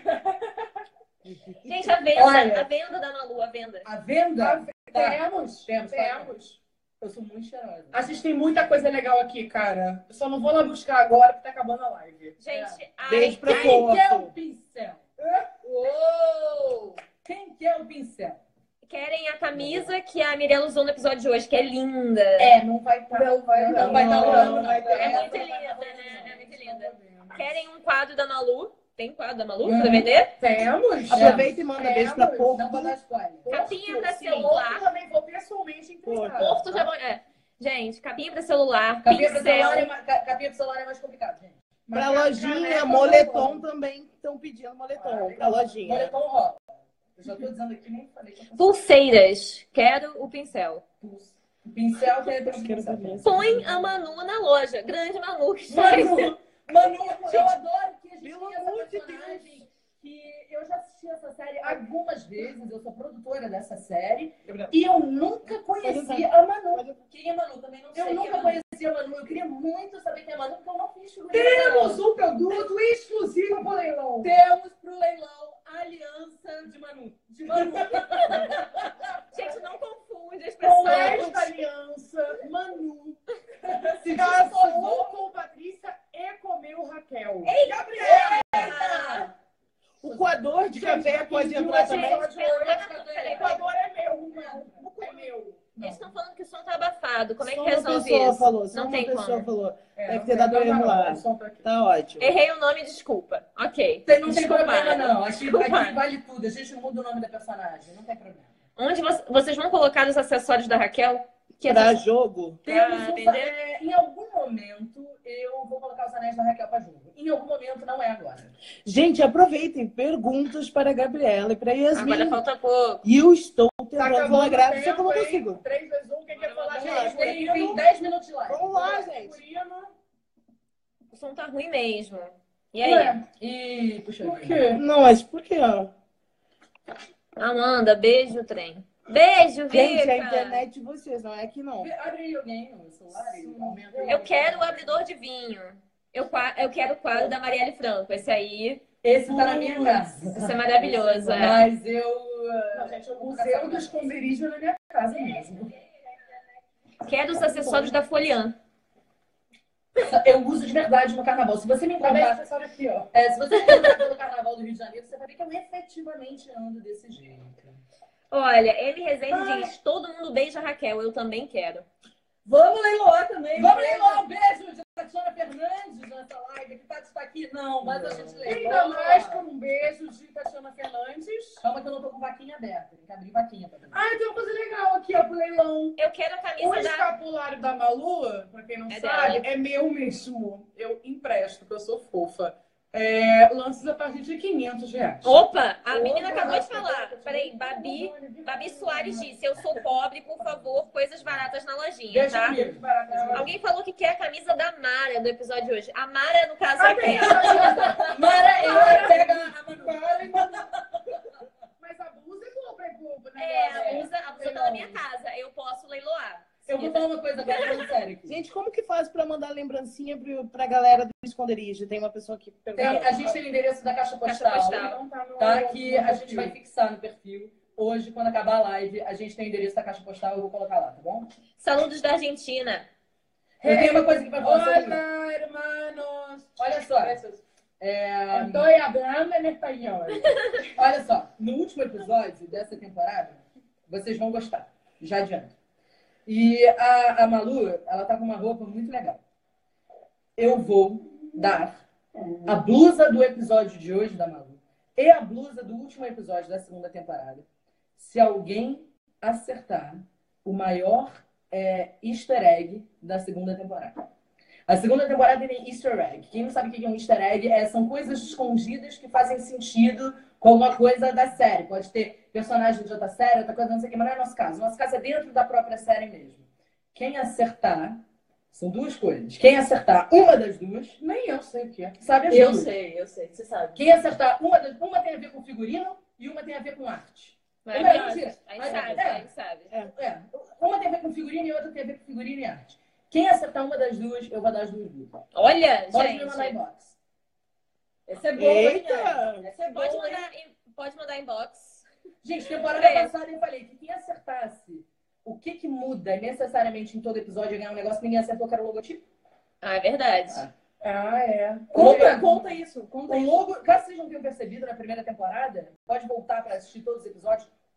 Gente, a venda. Olha. A venda da Malu, a venda. a venda? Tá. Temos, Temos, tá. temos. Eu sou muito cheirosa. A gente tem muita coisa legal aqui, cara. Eu só não vou lá buscar agora porque tá acabando a live. Gente, ai, Beijo pra ai, Quem quer o Porto. pincel? Uou! Quem quer o pincel? Querem a camisa que a Mirella usou no episódio de hoje, que é linda. É, não vai estar. Não vai Não vai estar não, não, vai É muito linda, né? É muito linda. Querem um quadro da Malu? Tem quadro da Malu pra vender? Temos. Aproveita e manda Temos. beijo pra Porto. Não vou dar spoiler. Capinha pra Sim, celular. Porto também vou pessoalmente entregar. Porto já vou... É. Gente, capinha pra celular, Capinha pra pincel. celular é mais, ca- capinha pra celular é mais complicado, gente. Pra Mas lojinha, caneca, moletom também estão pedindo moletom. Pra lojinha. Moletom rosa. Eu já tô dizendo aqui, nem falei. que eu tô- Pulseiras. Quero o pincel. O pincel que é do pincel. Põe a Manu na loja. Grande Manu. Que Manu, Manu, eu adoro que a gente Pelo tem essa amor de personagem que eu já assisti essa série algumas vezes, eu sou produtora dessa série, e eu nunca conheci a Manu. Quem é Manu? Também não sei. Eu quem é nunca Manu. conheci a Manu, eu queria muito saber quem é a Manu, porque eu não fiz figurinha. Temos um produto exclusivo pro leilão. Temos pro leilão a aliança de Manu. De Manu. Gente, não confunde as Com esta pessoas. aliança, Manu se Casou. casou com Patrícia e comeu Raquel. Ei, Gabriela! O coador de café pode entrar também. Gente, peraí, O agora é meu, não. É meu. Eles estão falando que o som tá abafado. Como é que Só uma resolve pessoa isso? falou, só Não uma tem pessoa como. falou. É, Deve não ter tem dado problema, erro não, lá. o som tá aqui. Tá ótimo. Errei o nome, desculpa. Ok. Tem- Não tem Desculpa. problema, não. Aqui, Desculpa. aqui vale tudo. A gente não muda o nome da personagem. Não tem problema. Onde vo- vocês vão colocar os acessórios da Raquel? Que Pra acess- jogo. Temos Pra um, vender? é, em algum momento, eu vou colocar os anéis da Raquel pra jogo. Em algum momento, não é agora. Gente, aproveitem. Perguntas para a Gabriela e para a Yasmin. Agora falta pouco. E eu estou Tá tentando acabando falar o grávida, só que eu tempo, não hein? consigo. três, dois, um, quem quer falar? Gente, tem, Gente, tem dez minutos de live. Vamos lá, gente. Purina. O som tá ruim mesmo. E aí? Ué, e... Puxa Por vida. quê? Não, mas por quê? ó? Amanda, beijo, trem. Beijo, Vika. Gente, a internet de vocês, não é aqui não. Abre aí alguém no celular e aumenta. Eu quero o abridor de vinho. Eu, qua- eu quero o quadro da Marielle Franco. Esse aí, Esse tá na minha casa. isso é maravilhoso. É. Mas eu... Não, gente, o museu do esconderijo é na minha casa mesmo. Quero os acessórios da Folian. Eu uso de verdade no carnaval. Se você me Tá bem, encontrar... pessoal, aqui, ó. É, se você me encontrar pelo carnaval do Rio de Janeiro, você vai ver que eu efetivamente ando desse jeito. Olha, ele Rezende diz: todo mundo beija a Raquel, eu também quero. Vamos leiloar também. Vamos leiloar um beijo de Tatiana Fernandes nessa live. Que Tati está aqui? Não, mas a gente leiloa. Ainda mais por um beijo de Tatiana Fernandes. Calma que eu não tô com vaquinha aberta. Tem que abrir vaquinha pra fazer. Ah, tem uma coisa legal aqui, ó, pro leilão. Eu quero a O camisa da. escapulário da Malu, pra quem não É sabe, dela. é meu mesmo. Eu empresto, porque eu sou fofa. É, lances a partir de quinhentos reais. Opa! A menina acabou de falar. Peraí, Babi, Babi Soares disse: eu sou pobre, por favor, coisas baratas na lojinha, Deixa tá? comigo, que barato. Alguém falou que quer a camisa da Mara do episódio de hoje. A Mara, no caso, Ah, é tem quem? essa- Mara, eu pego a Manu. Mas a blusa é boa pra ir pro pro É, a negócio. blusa, a blusa tá na minha casa. Eu posso leiloar. Eu vou falar uma coisa agora falando sério aqui. Gente, como que faz pra mandar lembrancinha pro, pra galera do esconderijo? Tem uma pessoa que Tem, perguntou. a gente tem o endereço da caixa Caixa postal. postal. Então tá no- Tá? Que no a gente perfil. vai fixar no perfil. Hoje, quando acabar a live, a gente tem o endereço da caixa postal. Eu vou colocar lá, tá bom? Saludos da Argentina. Eu tenho uma coisa que vai falar sobre. Hola, hermanos. Olha só. É, Estoy hablando en español. olha só. No último episódio dessa temporada, vocês vão gostar. Já adianto. E a, a Malu, ela tá com uma roupa muito legal. Eu vou dar a blusa do episódio de hoje da Malu e a blusa do último episódio da segunda temporada se alguém acertar o maior é, easter egg da segunda temporada. A segunda temporada tem easter egg. Quem não sabe o que é um easter egg, é, são coisas escondidas que fazem sentido com uma coisa da série. Pode ter personagem de outra série, outra coisa, não sei o que, mas não é nosso caso. Nosso caso é dentro da própria série mesmo. Quem acertar, são duas coisas. Quem acertar uma das duas, Nem eu sei o que é. sabe as Eu duas. sei, eu sei, você sabe. Quem acertar uma das... Uma tem a ver com figurino e uma tem a ver com arte. Vai, Não, vai. mentira. A gente Mas, sabe, é. a gente sabe. É, uma tem a ver com figurino e outra tem a ver com figurino e arte. Quem acertar uma das duas, eu vou dar as duas blusas. Olha, Pode me mandar gente. inbox. Essa é boa, hein, Eita! Ana? Essa é boa, Pode hein? mandar, em- pode mandar inbox. Gente, temporada É. passada eu falei que quem acertasse o que que muda necessariamente em todo episódio e ganhar um negócio, ninguém acertou que era o logotipo. Ah, é verdade. Ah. Ah, é. Conta, conta isso, conta O isso. logo, caso vocês não tenham percebido na primeira temporada, pode voltar para assistir todos os episódios.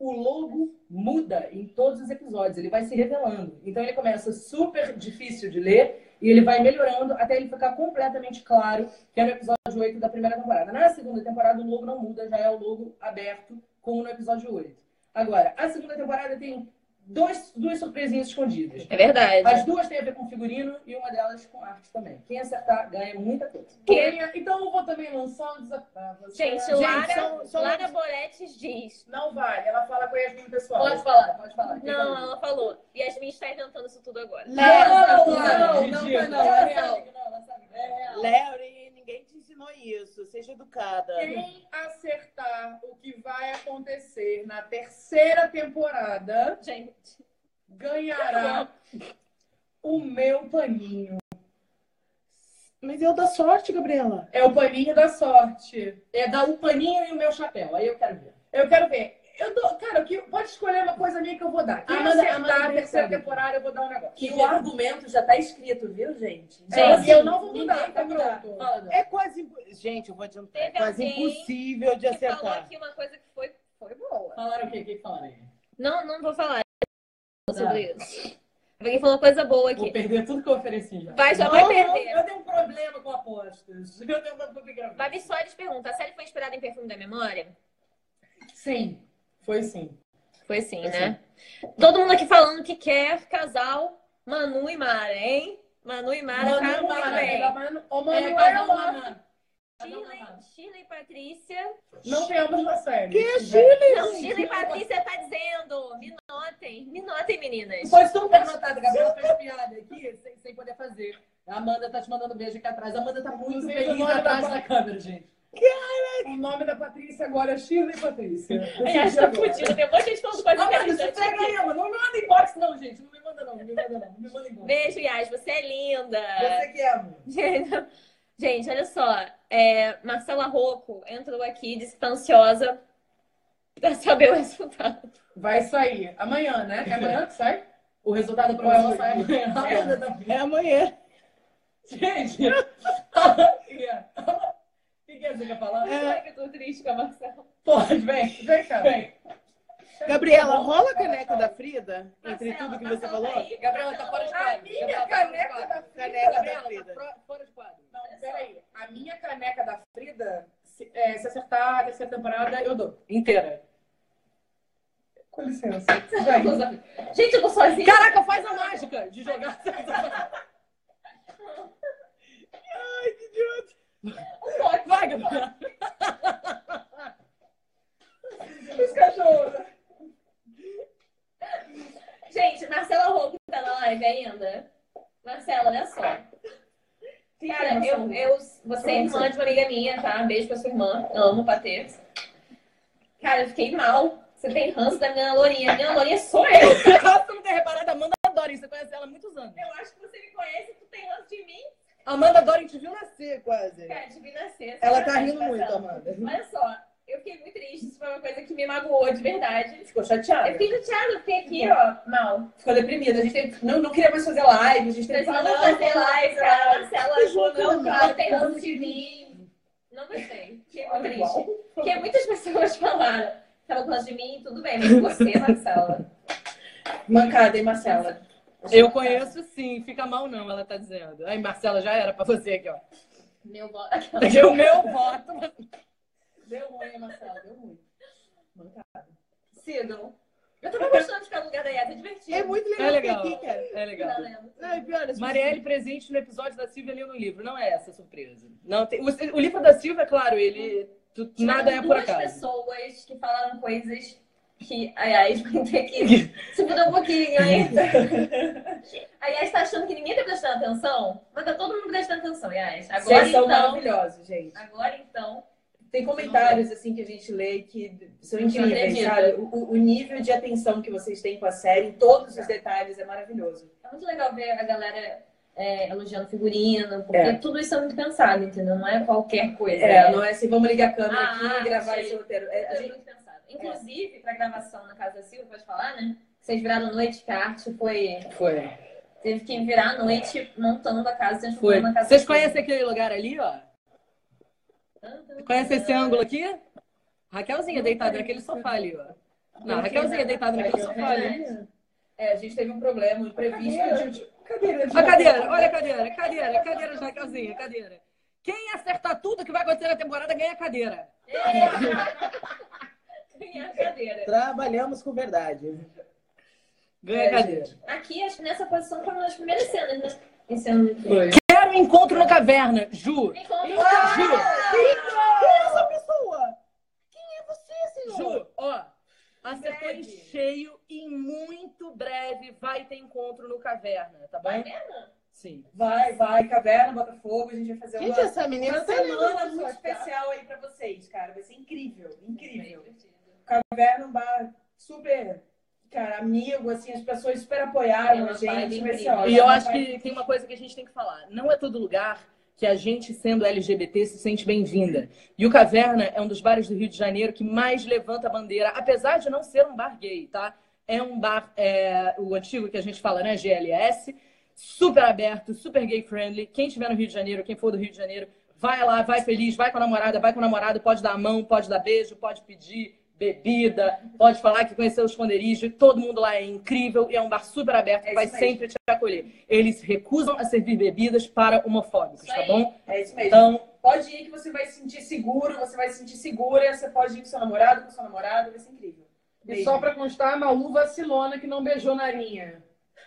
o logo muda em todos os episódios, ele vai se revelando. Então ele começa super difícil de ler e ele vai melhorando até ele ficar completamente claro, que é no episódio oito da primeira temporada. Na segunda temporada o logo não muda, já é o logo aberto, como no episódio oito. Agora, a segunda temporada tem dois, duas surpresinhas escondidas. É verdade. As duas têm a ver com figurino e uma delas com arte também. Quem acertar ganha muita coisa. Quem... Então eu vou também lançar um desafio. Gente, Gente, Lara, só- só- Lara Boletes diz. Não vale, ela fala com a Yasmin pessoal. Pode falar, pode falar. Quem Não, fala? ela falou. Yasmin está inventando isso tudo agora. Não, não, não, não, Ridículo. não, ela sabe que não, ela sabe que não. É real. Léo, ninguém te ensinou isso. Seja educada. Quem acertar o que vai acontecer na terceira temporada Gente, ganhará o meu paninho. Mas eu da sorte, Gabriela. É o paninho da sorte. É dar o paninho e o meu chapéu. Aí eu quero ver. Eu quero ver. Eu dou, cara, o que, pode escolher uma coisa minha que eu vou dar. Quem Amanda- acertar Amanda a terceira sabe. temporada, eu vou dar um negócio. E o argumento já tá escrito, viu, gente? É, Gente, e eu não vou mudar, Ninguém tá vai mudar. pronto. Fala, Dan. É quase impo... Gente, eu vou adiantar. É Teve quase alguém impossível de que falou acertar. aqui uma coisa que foi, foi boa. Falaram o quê? O que que falaram aí? Não, não vou falar sobre isso. Alguém falou coisa boa Vou aqui. perder tudo que eu ofereci já. Vai, já Não, vai não, perder. Eu tenho um problema com apostas. Eu tenho um problema com gravar. Babi Soares pergunta: a série foi inspirada em Perfume da Memória? Sim, foi sim. Foi sim, né? Todo mundo aqui falando que quer casal Manu e Mara, hein? Manu e Mara tá Manu, muito Mara, bem. da Manu- Ô, Manu, É, é, cada Manu. uma. Cada Shirley, uma. Shirley e Patrícia. Não temos na série. Quem é Chile? Não, Shirley e Patrícia tá dizendo. Me notem, me notem, meninas. Foi super notado. A Gabriela fez piada aqui sem, sem poder fazer. A Amanda tá te mandando beijo aqui atrás. A Amanda tá muito Inclusive, feliz o nome atrás da- da câmera, gente. O nome da Patrícia agora é Shirley Patrícia. Ai, acho que tá fudido. Tem um monte de gente falando coisa Amanda, você interessante pega aqui. aí, Amanda. Não me manda inbox, não, gente. Não me manda, não. Não me manda, não. Não me manda inbox. Beijo, Yas. Você é linda. Você que é, amor. Gente, gente, olha só. É, Marcela Rocco entrou aqui e disse que tá ansiosa pra saber o resultado. Vai sair amanhã, né? É amanhã que sai? O resultado da Ou ela prova sai amanhã? Amanda tá... É amanhã. Gente! O que é? O que é que você quer falar? Ai, que eu tô triste com a Marcela. Pode, vem. Vem cá. Vem. Gabriela, rola a caneca da Frida? Entre tudo que você falou? Gabriela tá fora de A quadro. minha Gabriela tá caneca fora de da quadro. Caneca da Gabriela Frida. tá fora de quadro. Não, peraí. A minha caneca da Frida, se, é, se acertar a terceira temporada, eu dou. Inteira. Com licença. Vem. Gente, eu tô sozinha. Caraca, faz a mágica de jogar. Ai, que idiota. Vai, Gabriela. Os cachorros. Gente, Marcela Rocco tá na live ainda. Marcela, olha só. Cara, eu, eu, você é irmã de uma amiga minha, tá? Beijo pra sua irmã. Amo Patê. Cara, eu fiquei mal. Você tem ranço da minha lourinha. A minha lourinha sou eu. Você não tem reparado, a Amanda Dorin. Você conhece ela há muitos anos. Eu acho que você me conhece, tu tem ranço de mim. Amanda Dorin te viu nascer, quase. Cara, te vi nascer. Ela tá Parabéns, rindo muito, Marcela. Amanda. Olha só, eu fiquei muito triste. Isso foi uma coisa que me magoou de verdade. Ficou Eu chateada. fiquei chateada, eu fiquei aqui, ó, mal. Ficou deprimida. A gente teve- não, não queria mais fazer live. A gente teve Vocês que não falar, vão fazer live, cara. Marcela Junto, não, né? não tem ranço de mim. Não gostei. Fiquei muito triste. Porque muitas pessoas falaram. Tava com ranço de mim, tudo bem. Mas você, Marcela. Mancada, hein, Marcela? Eu conheço sim, fica mal não, ela tá dizendo. Aí, Marcela, já era pra você aqui, ó. Meu voto. Deu o meu voto. Deu ruim, hein, Marcela? Deu ruim. Mancada. Sigam. Eu tava gostando de ficar no lugar da Yas, é divertido. É muito legal, É legal. ficar aqui, cara. É legal. Não lembro. Não, e pior, as Marielle presente no episódio da Silvia lendo o livro. Não é essa a surpresa. Não, tem, o, o livro da Silvia, claro, ele... tu- nada é por Duas acaso. pessoas que falaram coisas que a Yas vai ter que se mudar um pouquinho ainda. A Yas tá achando que ninguém tá prestando atenção, mas tá todo mundo prestando atenção, Yas. Agora Vocês são então. maravilhosos, gente. Agora então. Tem comentários assim que a gente lê que são Não incríveis, acredito. sabe? O, o nível de atenção que vocês têm com a série, em todos os detalhes, é maravilhoso. É muito legal ver a galera é, elogiando figurino, porque É. tudo isso é muito pensado, entendeu? Não é qualquer coisa. É, não é assim, vamos ligar a câmera Ah, aqui e gravar sim. esse roteiro. É, a Tudo é gente- muito pensado. Inclusive, pra gravação na casa da Silvia, pode falar, né? Vocês viraram a noite, que a arte foi. Foi. Teve que virar a noite montando a casa, Foi. transformando a casa. Vocês da Silvia. conhecem aquele lugar ali, ó? Conhece esse ângulo aqui? Raquelzinha deitada naquele sofá ali, ó. Não, a Raquelzinha deitada naquele sofá ali. É, a gente teve um problema, um imprevisto. De... Cadeira de A cadeira, olha a cadeira, cadeira, cadeira, Raquelzinha, cadeira. Quem acertar tudo que vai acontecer na temporada ganha a cadeira. Ganha a cadeira. Trabalhamos com verdade. Ganha a cadeira. Aqui, acho que nessa posição foram uma das primeiras cenas, né? Esse ano. Quero um encontro na caverna, Ju. Encontro. Ju. Quem é essa pessoa? Quem é você, senhor? Ju, ó, acertou em cheio e muito breve vai ter encontro no caverna, tá bom? Vai mesmo? Sim. Vai, vai, Caverna, Botafogo, a gente vai fazer Gente, uma, essa menina uma tá semana lembrando muito só, cara. especial aí pra vocês, cara. Vai ser incrível, incrível. Caverna, um bar super, cara, amigo, assim, as pessoas super apoiaram É uma a gente. vibe Vai ser incrível. ótimo. E eu Uma acho vibe- que tem uma coisa que a gente tem que falar. Não é todo lugar que a gente, sendo L G B T, se sente bem-vinda. E o Caverna é um dos bares do Rio de Janeiro que mais levanta a bandeira, apesar de não ser um bar gay, tá? É um bar, é, o antigo que a gente fala, né? G L S, super aberto, super gay-friendly. Quem estiver no Rio de Janeiro, quem for do Rio de Janeiro, vai lá, vai feliz, vai com a namorada, vai com o namorado, pode dar a mão, pode dar beijo, pode pedir bebida, pode falar que conheceu o esconderijo. Todo mundo lá é incrível e é um bar super aberto que É vai isso mesmo. sempre te acolher. Eles recusam a servir bebidas para homofóbicos, Isso tá aí. bom? É isso mesmo. Então, Pode ir que você vai se sentir seguro, você vai se sentir segura, você pode ir com seu namorado, com sua namorada, vai ser incrível. E Beijo. só pra constar, a Malu vacilona que não beijou Narinha.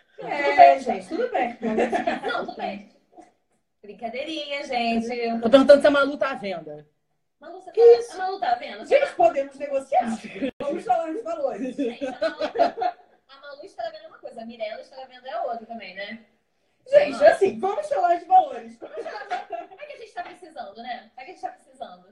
É, gente, tudo bem. Não, tudo bem. Brincadeirinha, gente. tô perguntando se a Malu tá à venda. Malu, você Que tá... isso? A Malu tá vendo? Gente, podemos negociar. Vamos falar de valores. Gente, a Malu... a Malu está vendo uma coisa, a Mirella está vendo a outra também, né? Gente, assim, vamos falar de valores. É que a gente tá precisando, né? É que a gente tá precisando.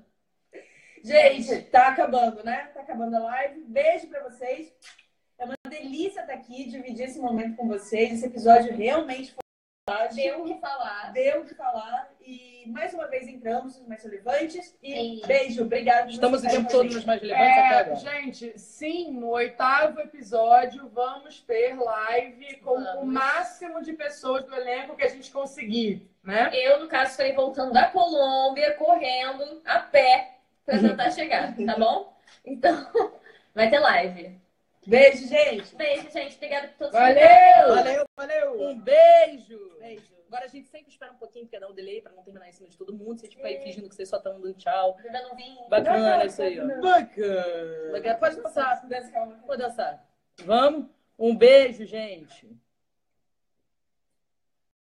Gente, tá acabando, né? Tá acabando a live. Beijo pra vocês. É uma delícia estar aqui, dividir esse momento com vocês. Esse episódio realmente foi fantástico. Deu o que falar. Deu o que falar. E mais uma vez entramos nos mais relevantes. E Sim. beijo, obrigada. por Estamos o vocês tempo estarem todo com a nos mais relevantes até É, agora. gente, sim, no oitavo episódio vamos ter live com o Vamos. máximo de pessoas do elenco que a gente conseguir, né? Eu, no caso, estarei voltando da Colômbia, correndo, a pé, pra tentar chegar, tá bom? Então, vai ter live. gente. Beijo, gente. Beijo, gente. Obrigada por todos. Valeu! Valeu, valeu. Um beijo! Beijo. Agora a gente sempre espera um pouquinho, porque dá um delay pra não terminar em cima de todo mundo. Você fica aí fingindo que vocês só estão dando tchau. Bebendo um vinho. Bacana isso aí, ó. Bacana. Bacana. Pode dançar. Dança, calma. Pode dançar. Vamos? Um beijo, gente.